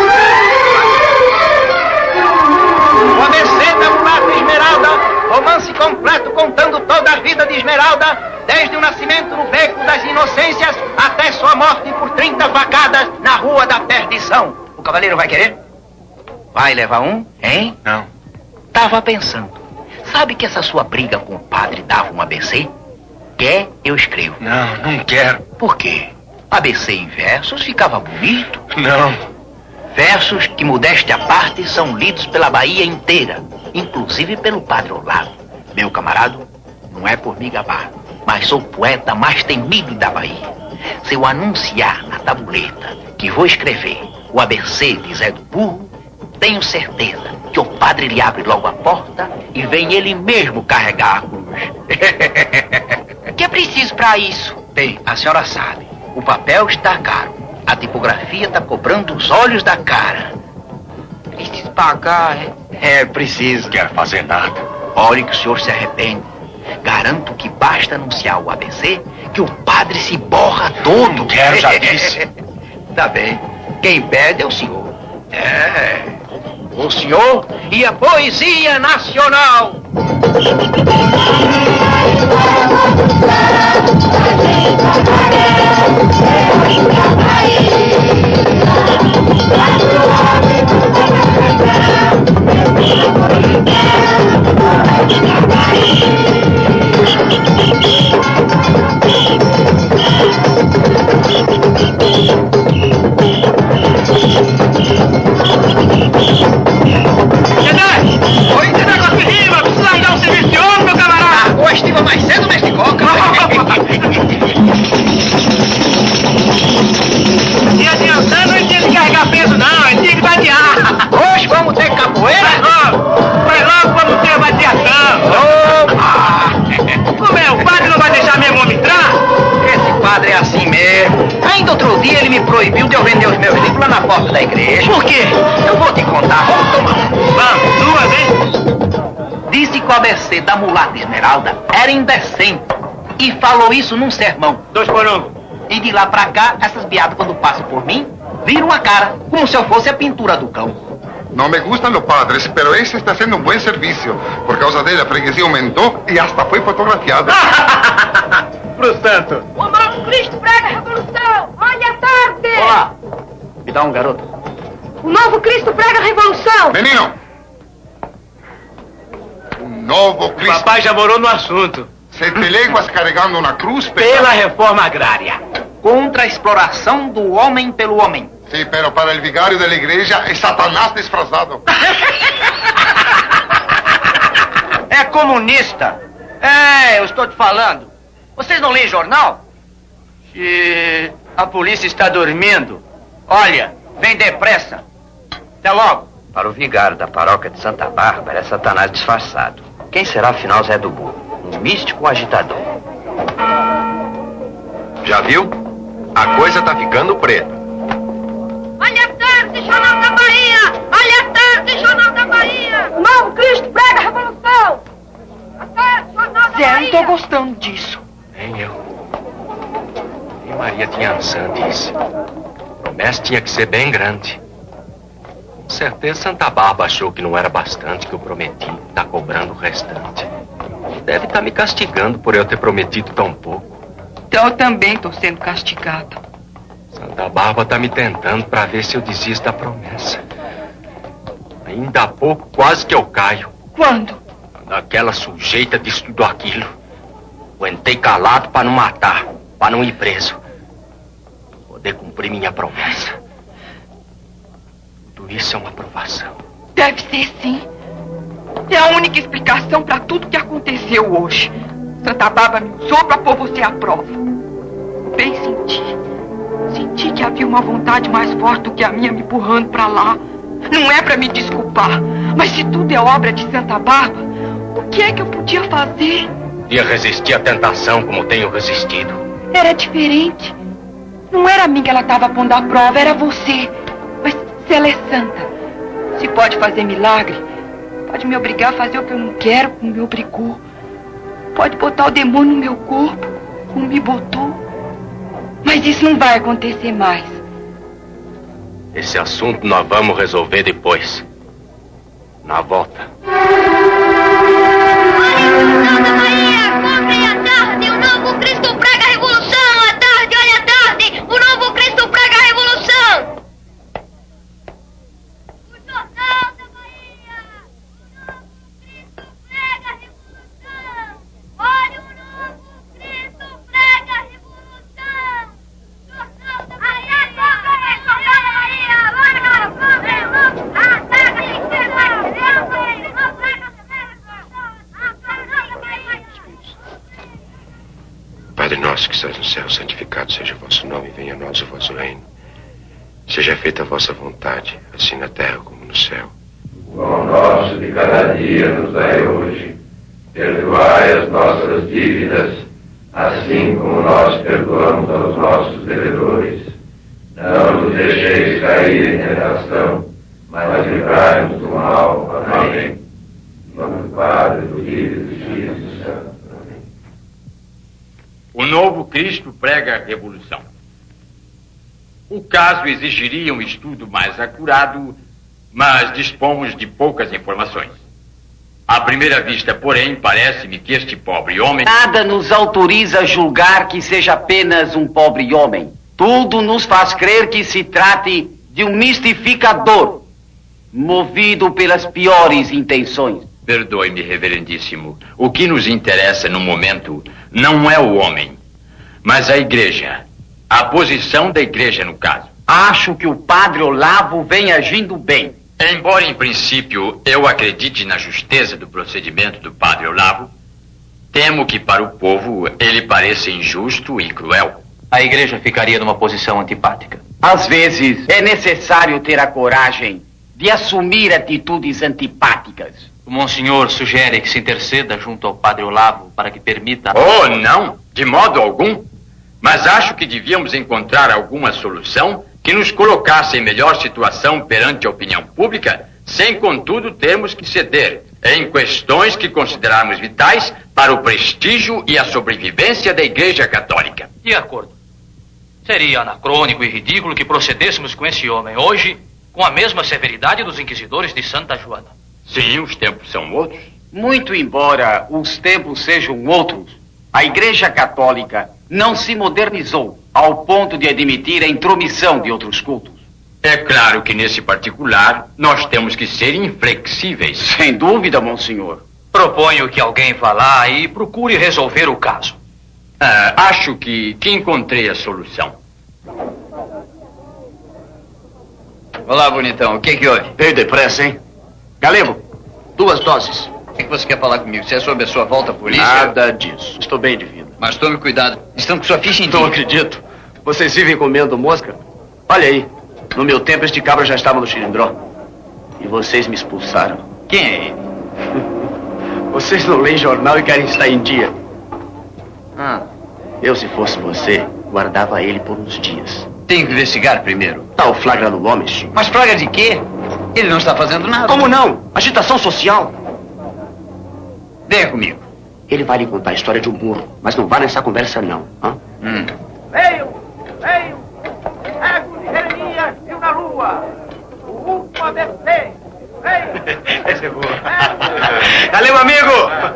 O A B C da mulata Esmeralda, romance completo contando toda a vida de Esmeralda, desde o nascimento no beco das inocências até sua morte por trinta facadas na rua da perdição. O cavaleiro vai querer? Vai levar um, hein? Não. Tava pensando. Sabe que essa sua briga com o padre dava um A B C? Quer, eu escrevo. Não, não quero. Por quê? A B C em versos ficava bonito. Não. Versos que, modéstia à parte, são lidos pela Bahia inteira, inclusive pelo padre Olavo. Meu camarada, não é por me gabar, mas sou o poeta mais temido da Bahia. Se eu anunciar na tabuleta que vou escrever o A B C de Zé do Burro, tenho certeza que o padre lhe abre logo a porta e vem ele mesmo carregar a cruz. O que é preciso pra isso? Bem, a senhora sabe, o papel está caro. A tipografia está cobrando os olhos da cara. Preciso pagar, é? É, preciso. Quer fazer nada. Olhe que o senhor se arrepende. Garanto que basta anunciar o A B C que o padre se borra todo. Não quero, já disse. Tá bem. Quem pede é o senhor. É. O senhor e a poesia nacional. Oi, você tá conseguindo, mas precisa largar o serviço de homem, meu camarada. Ou estiva mais cedo, mestre Coca. Se adiantando, não tinha que carregar peso, não. Ele tinha que batear. Hoje vamos ter capoeira? Vai logo. Vai logo, vamos ter a bateação. Opa! Como é? O padre não vai deixar mesmo homem entrar? Esse padre é assim mesmo. Ainda outro dia ele me proibiu de eu vender os meus livros lá na porta da igreja. Por quê? Eu vou te contar. Vamos tomar. Vamos, duas, hein? Disse que o A B C da mulata Esmeralda era indecente. E falou isso num sermão. Dois por um. E de lá pra cá, essas piadas quando passam por mim, viram a cara, como se eu fosse a pintura do cão. No me gustan los padres, pero ese está haciendo un buen servicio. Por causa de él, la freguesía aumentó y hasta fue fotografiada. pro santo. O novo Cristo prega a revolução. Olha a tarde. Olá. Me dá um garoto. O novo Cristo prega a revolução. Menino. O novo Cristo. Papai já morou no assunto. Sete léguas carregando uma cruz. Pela reforma agrária. Contra a exploração do homem pelo homem. Sim, pero para el vigário da igreja é Satanás disfarçado. É comunista. É, eu estou te falando. Vocês não leem jornal? Se a polícia está dormindo, olha, vem depressa. Até logo. Para o vigário da paróquia de Santa Bárbara é Satanás disfarçado. Quem será afinal Zé do Burro? Um místico agitador. Já viu? A coisa tá ficando preta. Olha a tarde, Jornal da Bahia. Olha a tarde, Jornal da Bahia. O novo Cristo prega a revolução. A tarde, Jornal da Zé, Bahia. eu não tô gostando disso. Nem eu. E Maria Tinhançã disse. A promessa tinha que ser bem grande. Com certeza Santa Bárbara achou que não era bastante que eu prometi. Tá cobrando o restante. Deve estar me castigando por eu ter prometido tão pouco. Então eu também tô sendo castigado. Santa Bárbara tá me tentando para ver se eu desisto da promessa. Ainda há pouco, quase que eu caio. Quando? Quando aquela sujeita disse tudo aquilo. Aguentei calado para não matar, para não ir preso. Poder cumprir minha promessa. Tudo isso é uma provação. Deve ser sim. É a única explicação para tudo que aconteceu hoje. Santa Bárbara me usou para pôr você à prova. Bem senti. Senti que havia uma vontade mais forte do que a minha me empurrando para lá. Não é para me desculpar, mas se tudo é obra de Santa Bárbara, o que é que eu podia fazer? Podia resistir à tentação como tenho resistido. Era diferente. Não era a mim que ela estava pondo à prova, era você. Mas se ela é santa, se pode fazer milagre, pode me obrigar a fazer o que eu não quero, como me obrigou. Pode botar o demônio no meu corpo, como me botou. Mas isso não vai acontecer mais. Esse assunto nós vamos resolver depois. Na volta. Santa Bahia, comprem a tarde. O novo Cristo prega a revolução. A tarde, olha a tarde. O novo Cristo prega a revolução. O Jornal da Bahia. O novo Cristo prega a revolução. Olha, o novo Cristo prega a revolução. Jornal da Bahia. Jornal da Bahia. Olha, comprem o novo. A tarde, Padre nosso que estás no céu, santificado seja o vosso nome, venha a nós o vosso reino. Seja feita a vossa vontade, assim na terra como no céu. O pão nosso de cada dia nos dai hoje. Perdoai as nossas dívidas, assim como nós perdoamos aos nossos devedores. Não nos deixeis cair em tentação, mas livrai-nos do mal. Amém. Em nome do Padre, do Filho e do Espírito Santo. O novo Cristo prega a revolução. O caso exigiria um estudo mais acurado, mas dispomos de poucas informações. À primeira vista, porém, parece-me que este pobre homem... Nada nos autoriza a julgar que seja apenas um pobre homem. Tudo nos faz crer que se trate de um mistificador, movido pelas piores intenções. Perdoe-me, reverendíssimo. O que nos interessa no momento não é o homem, mas a igreja. A posição da igreja, no caso. Acho que o padre Olavo vem agindo bem. Embora, em princípio, eu acredite na justeza do procedimento do padre Olavo, temo que para o povo ele pareça injusto e cruel. A igreja ficaria numa posição antipática. Às vezes, é necessário ter a coragem de assumir atitudes antipáticas. O monsenhor sugere que se interceda junto ao padre Olavo para que permita... Oh, não, de modo algum. Mas acho que devíamos encontrar alguma solução que nos colocasse em melhor situação perante a opinião pública, sem, contudo, termos que ceder em questões que considerarmos vitais para o prestígio e a sobrevivência da Igreja Católica. De acordo. Seria anacrônico e ridículo que procedêssemos com esse homem hoje com a mesma severidade dos inquisidores de Santa Joana. Sim, os tempos são outros. Muito embora os tempos sejam outros, A Igreja Católica não se modernizou ao ponto de admitir a intromissão de outros cultos. É claro que nesse particular nós temos que ser inflexíveis. Sem dúvida, monsenhor. Proponho que alguém vá lá e procure resolver o caso. Ah, acho que, que encontrei a solução. Olá, bonitão. O que que houve? Veio depressa, hein? Galego, duas doses. O que você quer falar comigo? Se é sobre a sua volta à polícia? Nada disso. Estou bem de vida. Mas tome cuidado. Estão com sua ficha em dia. Não acredito. Vocês vivem comendo mosca? Olha aí. No meu tempo, este cabra já estava no Chilindró. E vocês me expulsaram. Quem é ele? Vocês não leem jornal e querem estar em dia. Ah. Eu, se fosse você, guardava ele por uns dias. Tenho que investigar primeiro. Tá o flagra do Gomes. Mas flagra de quê? Ele não está fazendo nada. Como não? Agitação social. Venha comigo. Ele vai lhe contar a história de um burro, mas não vá nessa conversa, não. Hã? Hum. Veio! Veio! Ego de Jeremias viu na lua! O último A B C! Veio! Essa é boa. Valeu, amigo!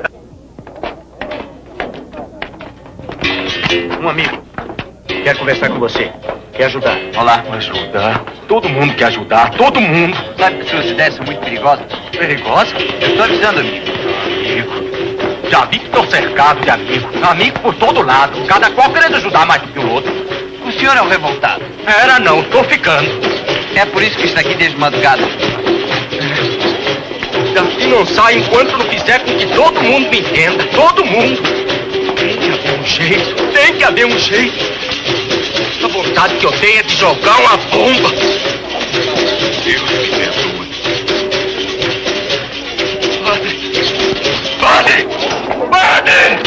Um amigo. Quer conversar com você. Quer ajudar. Olá. Ajudar? Todo mundo quer ajudar. Todo mundo. Sabe que suas ideias são muito perigosas? Perigosa? Eu estou avisando, amigo. Amigo. Já vi que estou cercado de amigos. Amigo por todo lado. Cada qual querendo ajudar mais do que o outro. O senhor é um revoltado. Era não, tô ficando. É por isso que está aqui desde madrugada. Daqui não sai enquanto não fizer com que todo mundo me entenda. Todo mundo. Tem que haver um jeito. Tem que haver um jeito. A vontade que eu tenho é de jogar uma bomba. Deus me perdoe. Padre! Padre!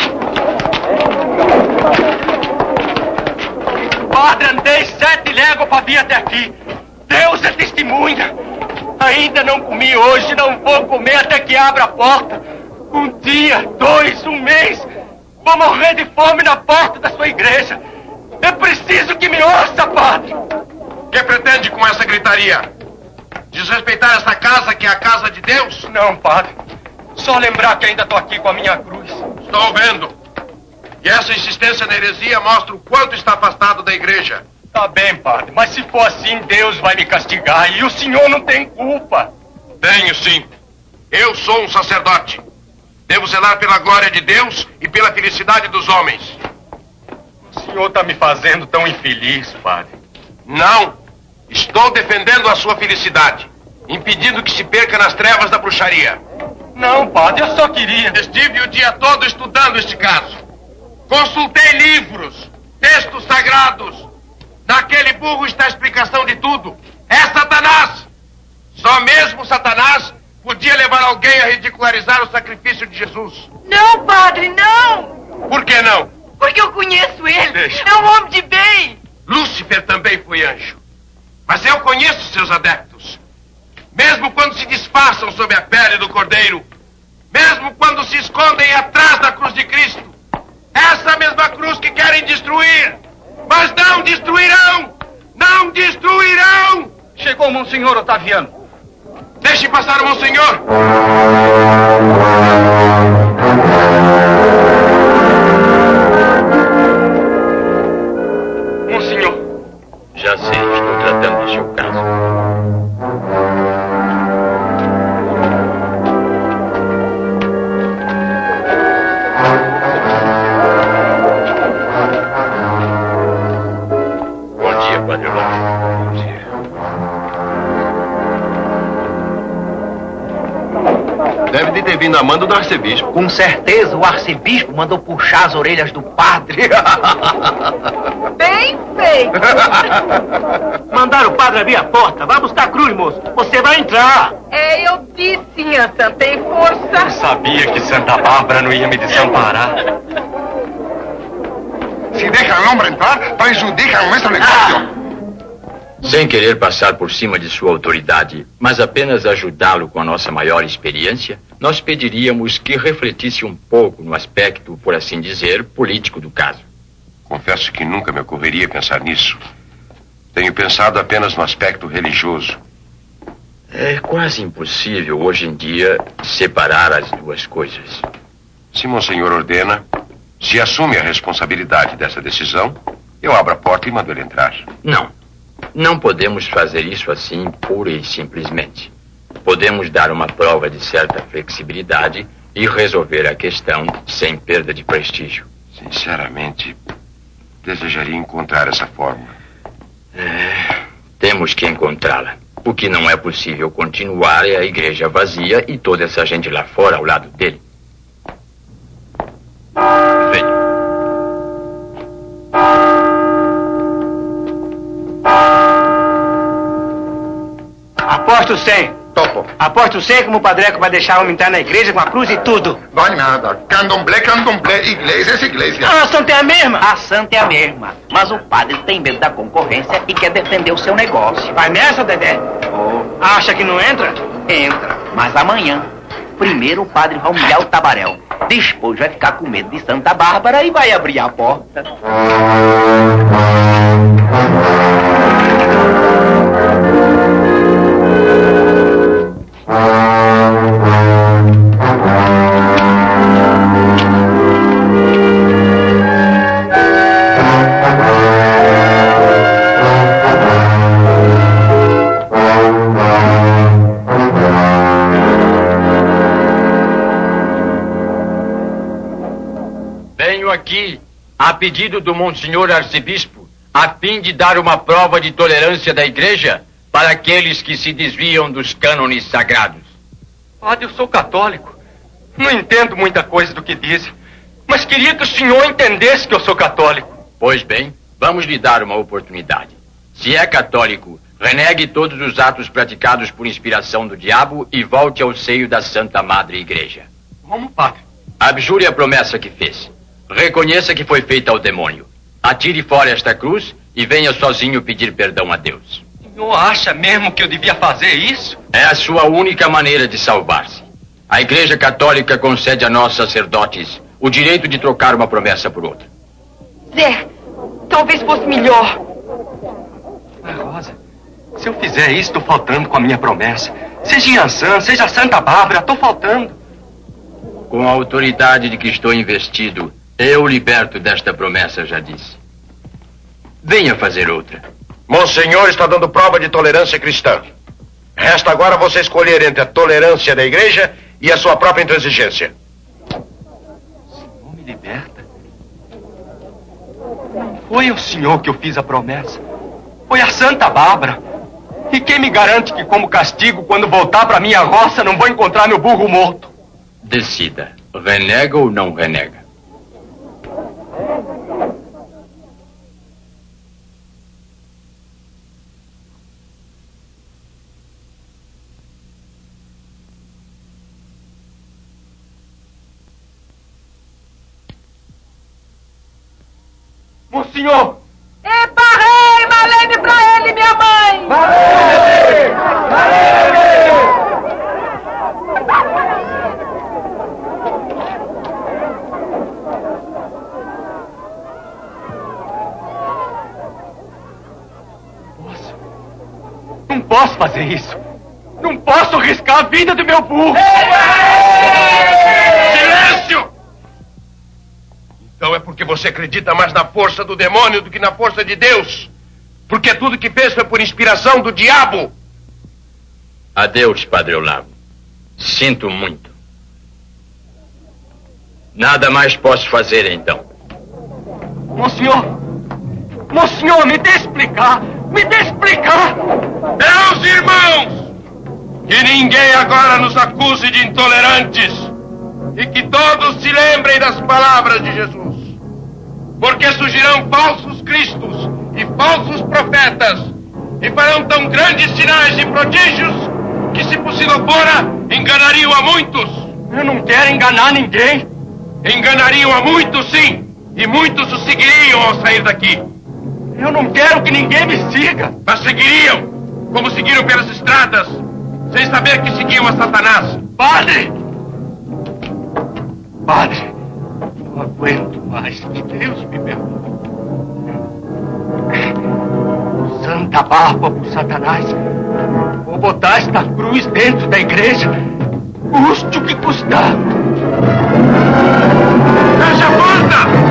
Padre, andei sete léguas para vir até aqui. Deus é testemunha. Ainda não comi hoje, não vou comer até que abra a porta. Um dia, dois, um mês. Vou morrer de fome na porta da sua igreja. É preciso que me ouça, padre. O que pretende com essa gritaria? Desrespeitar esta casa que é a casa de Deus? Não, padre. Só lembrar que ainda estou aqui com a minha cruz. Estou vendo. E essa insistência na heresia mostra o quanto está afastado da igreja. Tá bem, padre, mas se for assim, Deus vai me castigar e o senhor não tem culpa. Tenho sim. Eu sou um sacerdote. Devo zelar pela glória de Deus e pela felicidade dos homens. O senhor está me fazendo tão infeliz, padre. Não. Estou defendendo a sua felicidade, impedindo que se perca nas trevas da bruxaria. Não, padre, eu só queria... Estive o dia todo estudando este caso. Consultei livros, textos sagrados. Naquele burro está a explicação de tudo. É Satanás. Só mesmo Satanás podia levar alguém a ridicularizar o sacrifício de Jesus. Não, padre, não! Por que não? Porque eu conheço ele. Deixa. É um homem de bem. Lúcifer também foi anjo. Mas eu conheço seus adeptos. Mesmo quando se disfarçam sob a pele do cordeiro. Mesmo quando se escondem atrás da cruz de Cristo. Essa mesma cruz que querem destruir. Mas não destruirão! Não destruirão! Chegou o Monsenhor Otaviano. Deixe passar o Monsenhor! Monsenhor. Já sei, estou tratando do seu caso. Padre Lógico. Bom dia. Deve de ter vindo a mando do arcebispo. Com certeza o arcebispo mandou puxar as orelhas do padre. Bem feito. Mandaram o padre abrir a porta. Vai buscar a cruz, moço. Você vai entrar. É, eu disse, Santa, tem força. Eu sabia que Santa Bárbara não ia me desamparar. Si deja al hombre entrar, perjudica nuestro negocio. Sem querer passar por cima de sua autoridade, mas apenas ajudá-lo com a nossa maior experiência, nós pediríamos que refletisse um pouco no aspecto, por assim dizer, político do caso. Confesso que nunca me ocorreria pensar nisso. Tenho pensado apenas no aspecto religioso. É quase impossível, hoje em dia, separar as duas coisas. Se Monsenhor ordena, Se assume a responsabilidade dessa decisão, eu abro a porta e mando ele entrar. Não. Não podemos fazer isso assim, pura e simplesmente. Podemos dar uma prova de certa flexibilidade e resolver a questão sem perda de prestígio. Sinceramente, desejaria encontrar essa fórmula. É, temos que encontrá-la. O que não é possível continuar é a igreja vazia e toda essa gente lá fora ao lado dele. Venha. Aposto cem. Topo. Aposto cem como o Padreco vai deixar o homem entrar na igreja com a cruz e tudo. Vai nada. Candomblé, candomblé. Igreja é igreja. Ah, a santa é a mesma? A santa é a mesma. Mas o padre tem medo da concorrência e quer defender o seu negócio. Vai nessa, Dedé? Oh. Acha que não entra? Entra. Mas amanhã. Primeiro o padre vai humilhar o tabaréu. Depois vai ficar com medo de Santa Bárbara e vai abrir a porta. Aqui, a pedido do Monsenhor Arcebispo, a fim de dar uma prova de tolerância da igreja para aqueles que se desviam dos cânones sagrados. Padre, eu sou católico. Não entendo muita coisa do que dizem, mas queria que o senhor entendesse que eu sou católico. Pois bem, vamos lhe dar uma oportunidade. Se é católico, renegue todos os atos praticados por inspiração do diabo e volte ao seio da Santa Madre Igreja. Como, padre? Abjure a promessa que fez. Reconheça que foi feita ao demônio. Atire fora esta cruz e venha sozinho pedir perdão a Deus. O senhor acha mesmo que eu devia fazer isso? É a sua única maneira de salvar-se. A Igreja Católica concede a nós sacerdotes o direito de trocar uma promessa por outra. Zé, talvez fosse melhor. Mas, Rosa, se eu fizer isso, estou faltando com a minha promessa. Seja Yansan, seja Santa Bárbara, estou faltando. Com a autoridade de que estou investido, eu liberto desta promessa, já disse. Venha fazer outra. Monsenhor está dando prova de tolerância cristã. Resta agora você escolher entre a tolerância da igreja e a sua própria intransigência. O senhor me liberta? Não foi o senhor que eu fiz a promessa. Foi a Santa Bárbara. E quem me garante que, como castigo, quando voltar para minha roça, não vou encontrar meu burro morto? Decida. Renega ou não renega? Monsenhor! Epa, rei! Malene pra ele, minha mãe! Malene! Malene! Posso? Não posso fazer isso! Não posso arriscar a vida do meu burro! Silêncio! Então é porque você acredita mais na força do demônio do que na força de Deus. Porque tudo que fez foi por inspiração do diabo. Adeus, Padre Olavo. Sinto muito. Nada mais posso fazer, então. Monsenhor! Monsenhor, me dê explicar! Me dê explicar! Meus irmãos! Que ninguém agora nos acuse de intolerantes. E que todos se lembrem das palavras de Jesus. Porque surgirão falsos cristos e falsos profetas e farão tão grandes sinais e prodígios que, se possível fora, enganariam a muitos. Eu não quero enganar ninguém. Enganariam a muitos, sim, e muitos o seguiriam ao sair daqui. Eu não quero que ninguém me siga. Mas seguiriam, como seguiram pelas estradas, sem saber que seguiam a Satanás. Padre! Padre, não aguento mais, que Deus me perdoe. Santa Bárbara por Satanás. Vou botar esta cruz dentro da igreja, custe o que custar. Fecha a porta!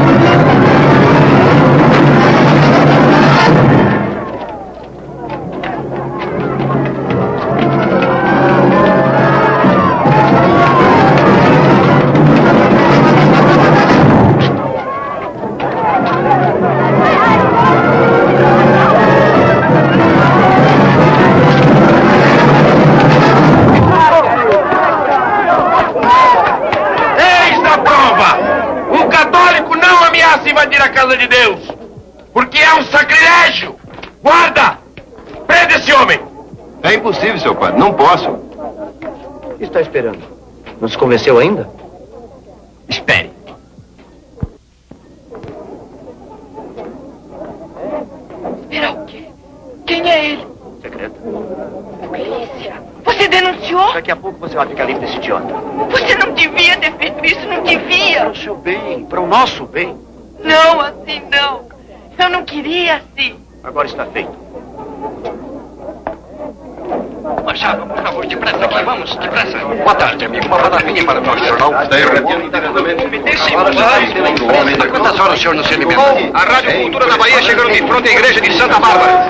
Invadir a casa de Deus, porque é um sacrilégio. Guarda! Prenda esse homem! É impossível, seu padre. Não posso. O que está esperando? Não se convenceu ainda? Espere. Esperar o quê? Quem é ele? Secreto. Polícia. Você denunciou? Daqui a pouco você vai ficar livre desse idiota. Você não devia ter feito isso, não devia. Para o seu bem, para o nosso bem. Não, assim não. Eu não queria assim. Agora está feito. Machado, por favor, depressa aqui, vamos, depressa. Boa tarde, amigo. Uma palavrinha para o nosso jornal. Daí, me deixe, Há quantas horas o senhor não se alimenta? A Rádio Cultura da Bahia chegando de frente à igreja de Santa Bárbara.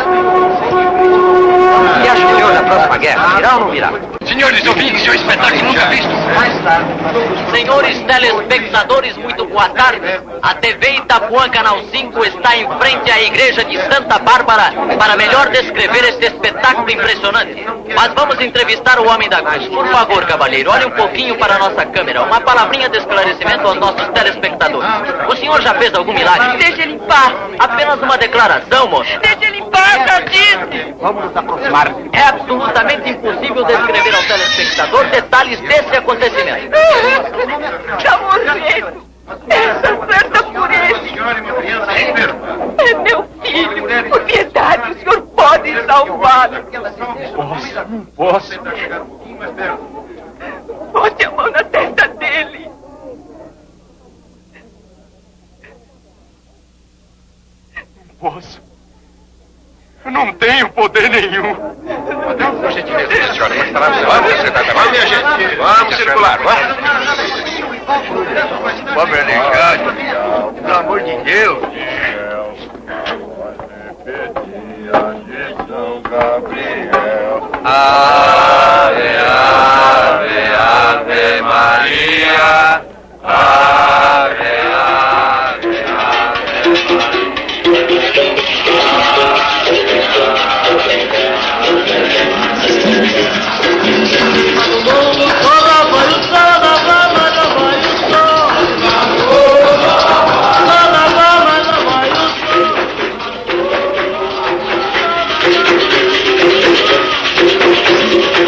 E acha o senhor da próxima guerra? Virá ou não virá? Senhores ouvintes, é um espetáculo nunca visto. Mais tarde. Senhores telespectadores, muito boa tarde. A T V Itapuã Canal cinco está em frente à igreja de Santa Bárbara para melhor descrever este espetáculo impressionante. Mas vamos entrevistar o homem da cruz. Por favor, cavalheiro, olhe um pouquinho para a nossa câmera. Uma palavrinha de esclarecimento aos nossos telespectadores. O senhor já fez algum milagre? Deixa ele em paz. Apenas uma declaração, moço. Deixa ele em paz, já disse. Vamos nos aproximar. É absolutamente impossível descrever ao telespectador detalhes desse acontecimento. Está morrendo. Essa santa pureza. É meu filho. Por piedade, o senhor pode salvá-lo. Posso, não posso. Bote a mão na testa dele. Não posso. Eu não tenho poder nenhum. Por gentileza, senhora, vamos parar. Vamos, secretária. Vamos, minha gente. Vamos circular, vamos. Vamos, elegante. Pelo amor de Deus. Ave, ave, ave Maria. Ave, ave, ave Maria. Thank you.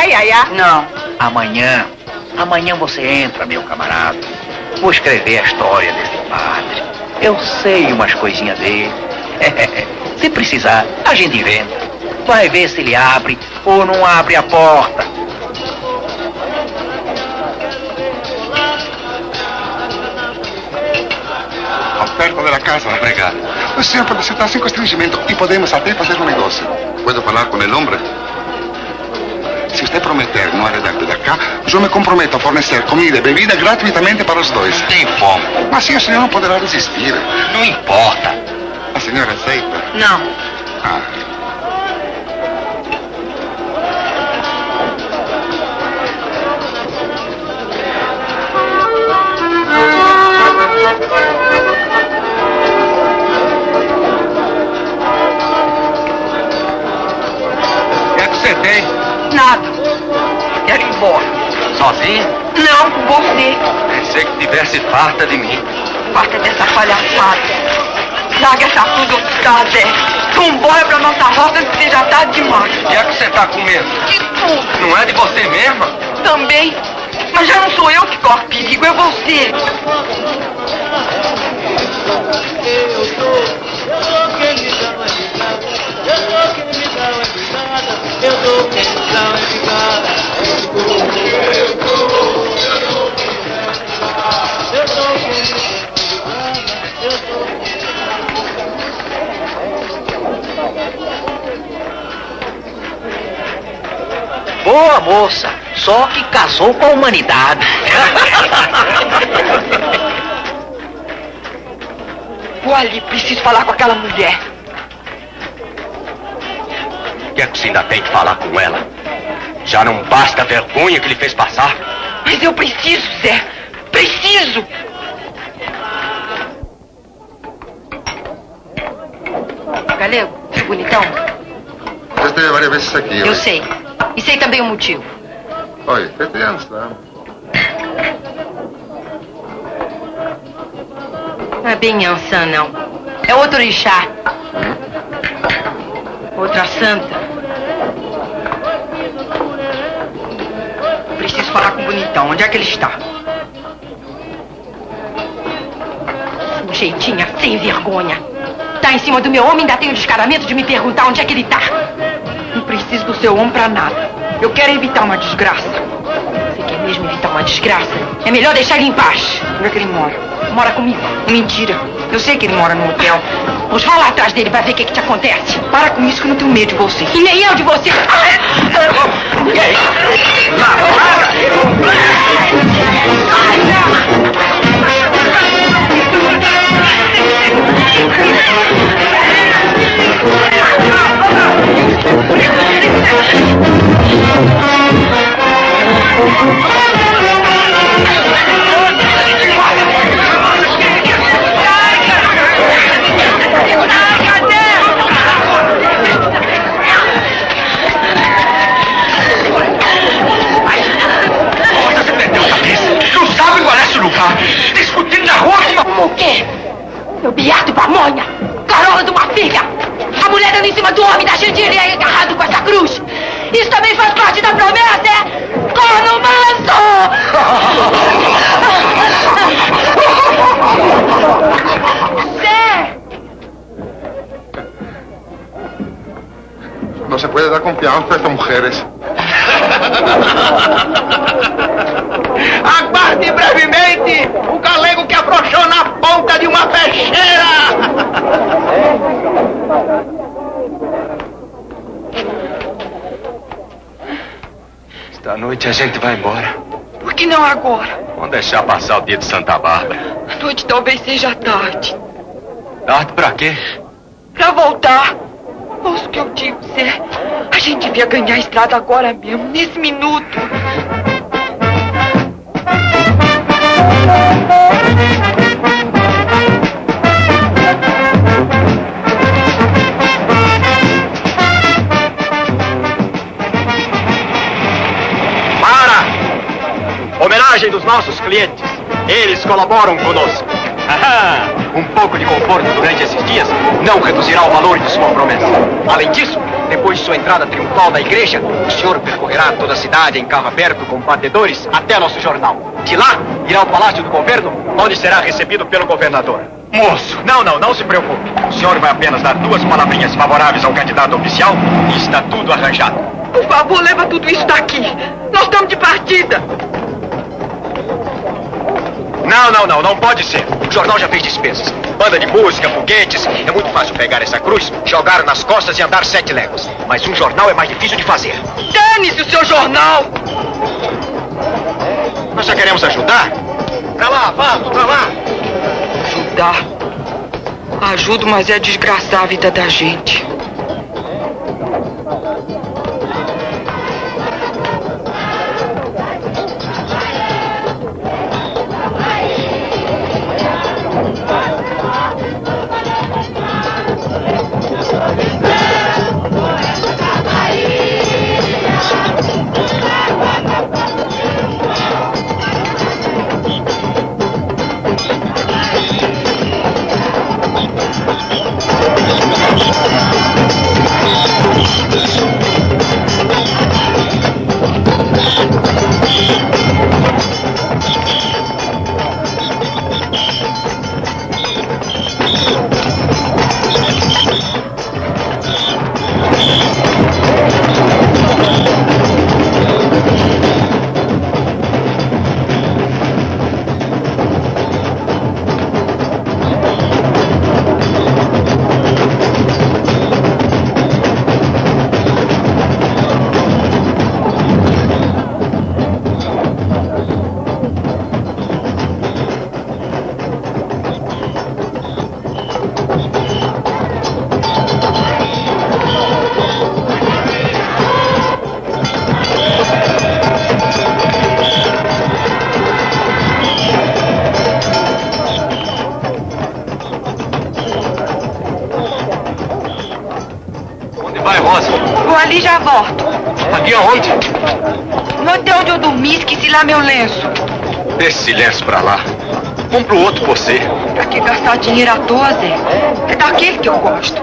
Yaya? Não. Amanhã, amanhã você entra, meu camarada. Vou escrever a história desse padre. Eu sei umas coisinhas dele. Se precisar, a gente inventa. Vai ver se ele abre ou não abre a porta. Alberto de la casa. Obrigado. O senhor pode sentar sem constrangimento e podemos até fazer um negócio. Puedo falar com o homem? Se você prometer não arredar de cá, eu me comprometo a fornecer comida e bebida gratuitamente para os dois. Tem fome. Mas sim, o senhor não poderá resistir. Não importa. A senhora aceita? Não. Ah. O que é que você tem? Nada. Quero ir embora. Sozinho? Não, com você. Pensei que tivesse farta de mim. Farta dessa palhaçada. Larga essa tudo que tá, Zé. Vambora pra nossa roça que você já tá demais. O que é que você tá com medo? De tudo. Não é de você mesma? Também. Mas já não sou eu que corro perigo, é você. Boa moça, só que casou com a humanidade. Vou ali, preciso falar com aquela mulher. O que é que você ainda tem que falar com ela? Já não basta a vergonha que ele fez passar? Mas eu preciso, Zé. Preciso. Galego, que bonitão. Eu estive várias vezes aqui. Eu sei. E sei também o motivo. Oi, este anos, Não é bem Ansan, não. É outro orixá. Outra santa. Preciso falar com o bonitão. Onde é que ele está? Um jeitinho sem vergonha. Tá em cima do meu homem e ainda tem o descaramento de me perguntar onde é que ele tá. Não preciso do seu homem pra nada. Eu quero evitar uma desgraça. Você quer mesmo evitar uma desgraça? É melhor deixar ele em paz. Onde é que ele mora? Mora comigo. Mentira. Eu sei que ele mora no hotel. Pois vá lá atrás dele pra ver o que, que te acontece. Para com isso que eu não tenho medo de você. E nem eu de você. E aí? Lugar, discutindo na rua com uma... Como o quê? Meu biato pamonha, carola de uma filha. A mulher dando em cima do homem da gente e ele aí agarrado com essa cruz. Isso também faz parte da promessa, é? Corno manso! Zé! No se puede dar confianza a estas mujeres. Aguarde brevemente o galego que afrouxou na ponta de uma peixeira! Esta noite a gente vai embora. Por que não agora? Vamos deixar passar o dia de Santa Bárbara. A noite talvez seja tarde. Tarde pra quê? Pra voltar. Ouça o que eu digo, Zé. A gente devia ganhar a estrada agora mesmo, nesse minuto. Para! Homenagem dos nossos clientes. Eles colaboram conosco. Um pouco de conforto durante esses dias não reduzirá o valor de sua promessa. Além disso, Depois de sua entrada triunfal na igreja, o senhor percorrerá toda a cidade em carro aberto com batedores até nosso jornal. De lá, irá ao Palácio do Governo, onde será recebido pelo governador. Moço, não, não, não se preocupe. O senhor vai apenas dar duas palavrinhas favoráveis ao candidato oficial e está tudo arranjado. Por favor, leva tudo isso daqui. Nós estamos de partida. Não, não, não, não pode ser. O jornal já fez despesas. Banda de música, foguetes. É muito fácil pegar essa cruz, jogar nas costas e andar sete léguas. Mas um jornal é mais difícil de fazer. Dane-se o seu jornal! Nós só queremos ajudar. Pra lá, vamos, pra lá. Ajudar? Ajudo, mas é desgraçar a vida da gente. Ali já volto. Ali aonde? No hotel onde eu dormi, esqueci lá meu lenço. Deixa esse lenço pra lá. Compra o outro por você. Pra que gastar dinheiro à toa, Zé? É daquele que eu gosto.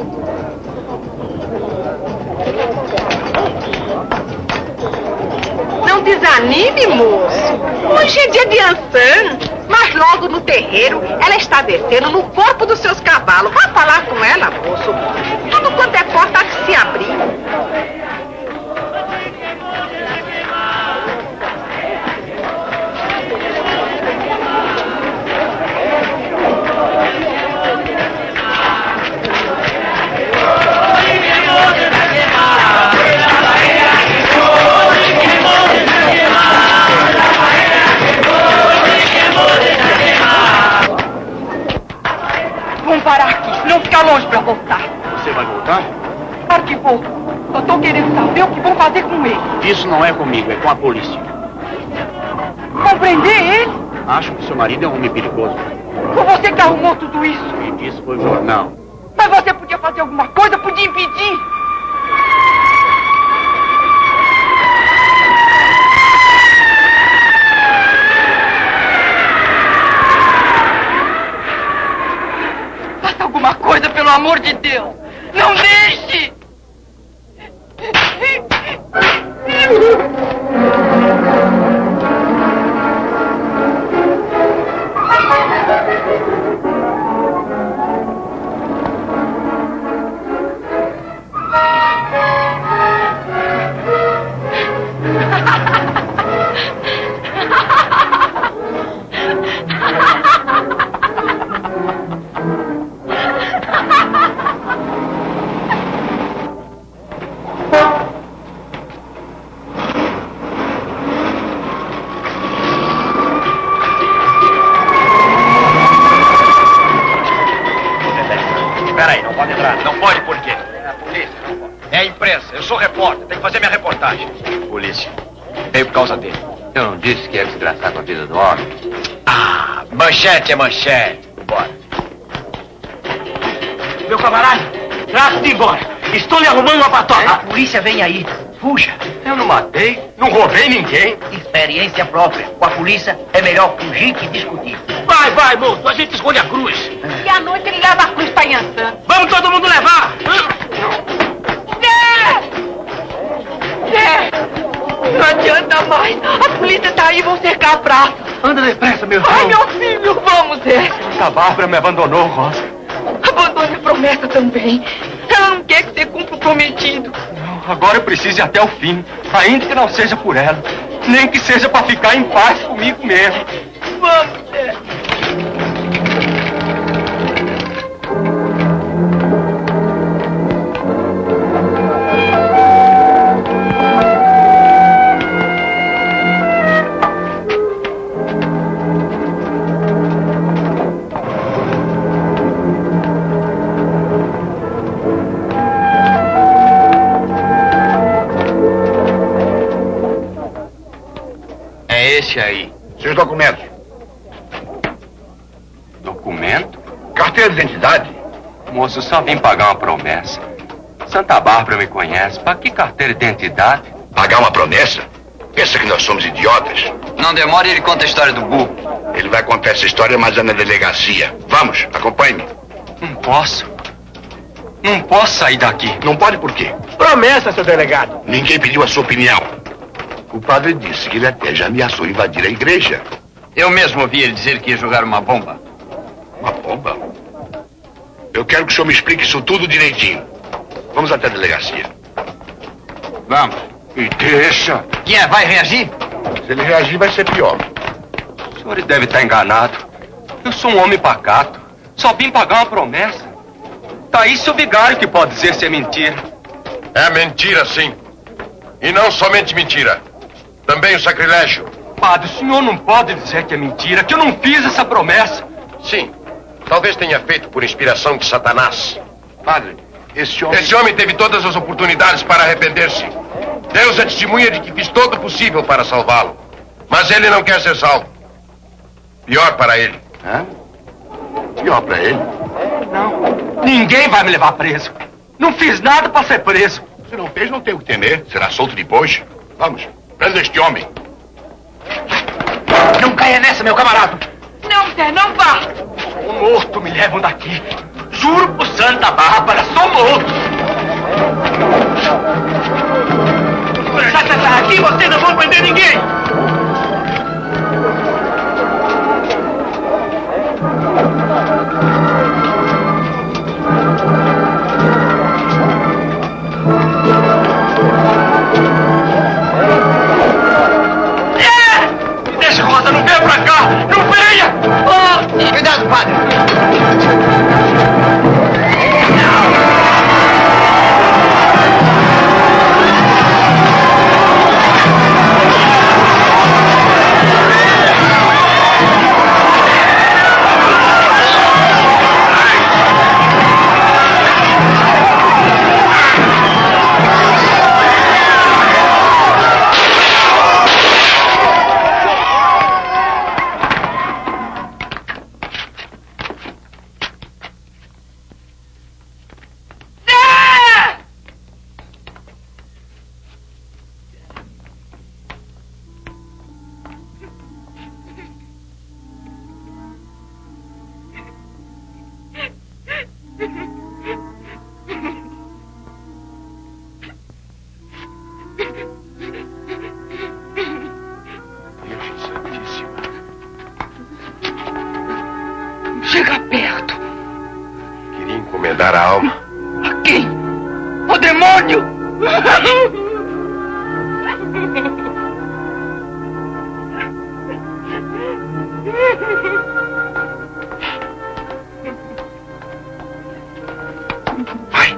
Não desanime, moço. Hoje é dia de Ançã. Mas logo no terreiro, ela está descendo no corpo dos seus cavalos. Vá falar com ela, moço. Tudo quanto é porta há de se abrir. Vamos parar aqui, não ficar longe pra voltar. Você vai voltar? Claro que vou. Eu tô querendo saber o que vão fazer com ele. Isso não é comigo, é com a polícia. Vão prender ele? Acho que seu marido é um homem perigoso. Foi você que arrumou tudo isso? Quem disse foi o jornal. Mas você podia fazer alguma coisa, podia impedir. Faça alguma coisa, pelo amor de Deus. Não deixe! Eu sou repórter, tenho que fazer minha reportagem. Polícia, veio por causa dele. Eu não disse que ia desgraçar com a vida do homem? Ah, manchete é manchete. Bora. Meu camarada, trate-se embora. Estou lhe arrumando uma patola. A polícia vem aí. Fuja. Eu não matei, não roubei ninguém. Experiência própria. Com a polícia é melhor fugir que discutir. Vai, vai, moço. A gente esconde a cruz. E à noite ele leva a cruz pra Yansan. Vamos todo mundo levar. Zé! depressa, meu Ai, irmão. meu filho, vamos, Zé. A Bárbara me abandonou, Rosa. Abandone a promessa também. Ela não quer que você cumpra o prometido. Agora eu preciso ir até o fim, ainda que não seja por ela, nem que seja para ficar em paz comigo mesmo. Vamos, Zé. Esse aí. Seus documentos. Documento? Carteira de identidade. Moço, só vim pagar uma promessa. Santa Bárbara me conhece. Pra que carteira de identidade? Pagar uma promessa? Pensa que nós somos idiotas? Não demore, ele conta a história do burro. Ele vai contar essa história, mas é na delegacia. Vamos, acompanhe-me. Não posso. Não posso sair daqui. Não pode por quê? Promessa, seu delegado. Ninguém pediu a sua opinião. O padre disse que ele até já ameaçou invadir a igreja. Eu mesmo ouvi ele dizer que ia jogar uma bomba. Uma bomba? Eu quero que o senhor me explique isso tudo direitinho. Vamos até a delegacia. Vamos. E deixa. Quem é? Vai reagir? Se ele reagir, vai ser pior. O senhor deve estar enganado. Eu sou um homem pacato. Só vim pagar uma promessa. Tá aí seu vigário que pode dizer se é mentira. É mentira, sim. E não somente mentira. Também o sacrilégio. Padre, o senhor não pode dizer que é mentira, que eu não fiz essa promessa. Sim. Talvez tenha feito por inspiração de Satanás. Padre, esse homem... Esse homem teve todas as oportunidades para arrepender-se. Deus é testemunha de que fiz todo o possível para salvá-lo. Mas ele não quer ser salvo. Pior para ele. Hã? Pior para ele? Não. Ninguém vai me levar preso. Não fiz nada para ser preso. Se não fez, não tem o que temer. Será solto depois. Vamos, prenda este homem. Não caia nessa, meu camarada. Não, Zé, não vá. Sou morto, me levam daqui. Juro por Santa Bárbara, sou morto. Já que está aqui, vocês não vão prender ninguém. Deixa, Rosa, não venha pra cá! Não venha! Oh, cuidado, padre! Chega perto. Queria encomendar a alma. A quem? O demônio! Vai.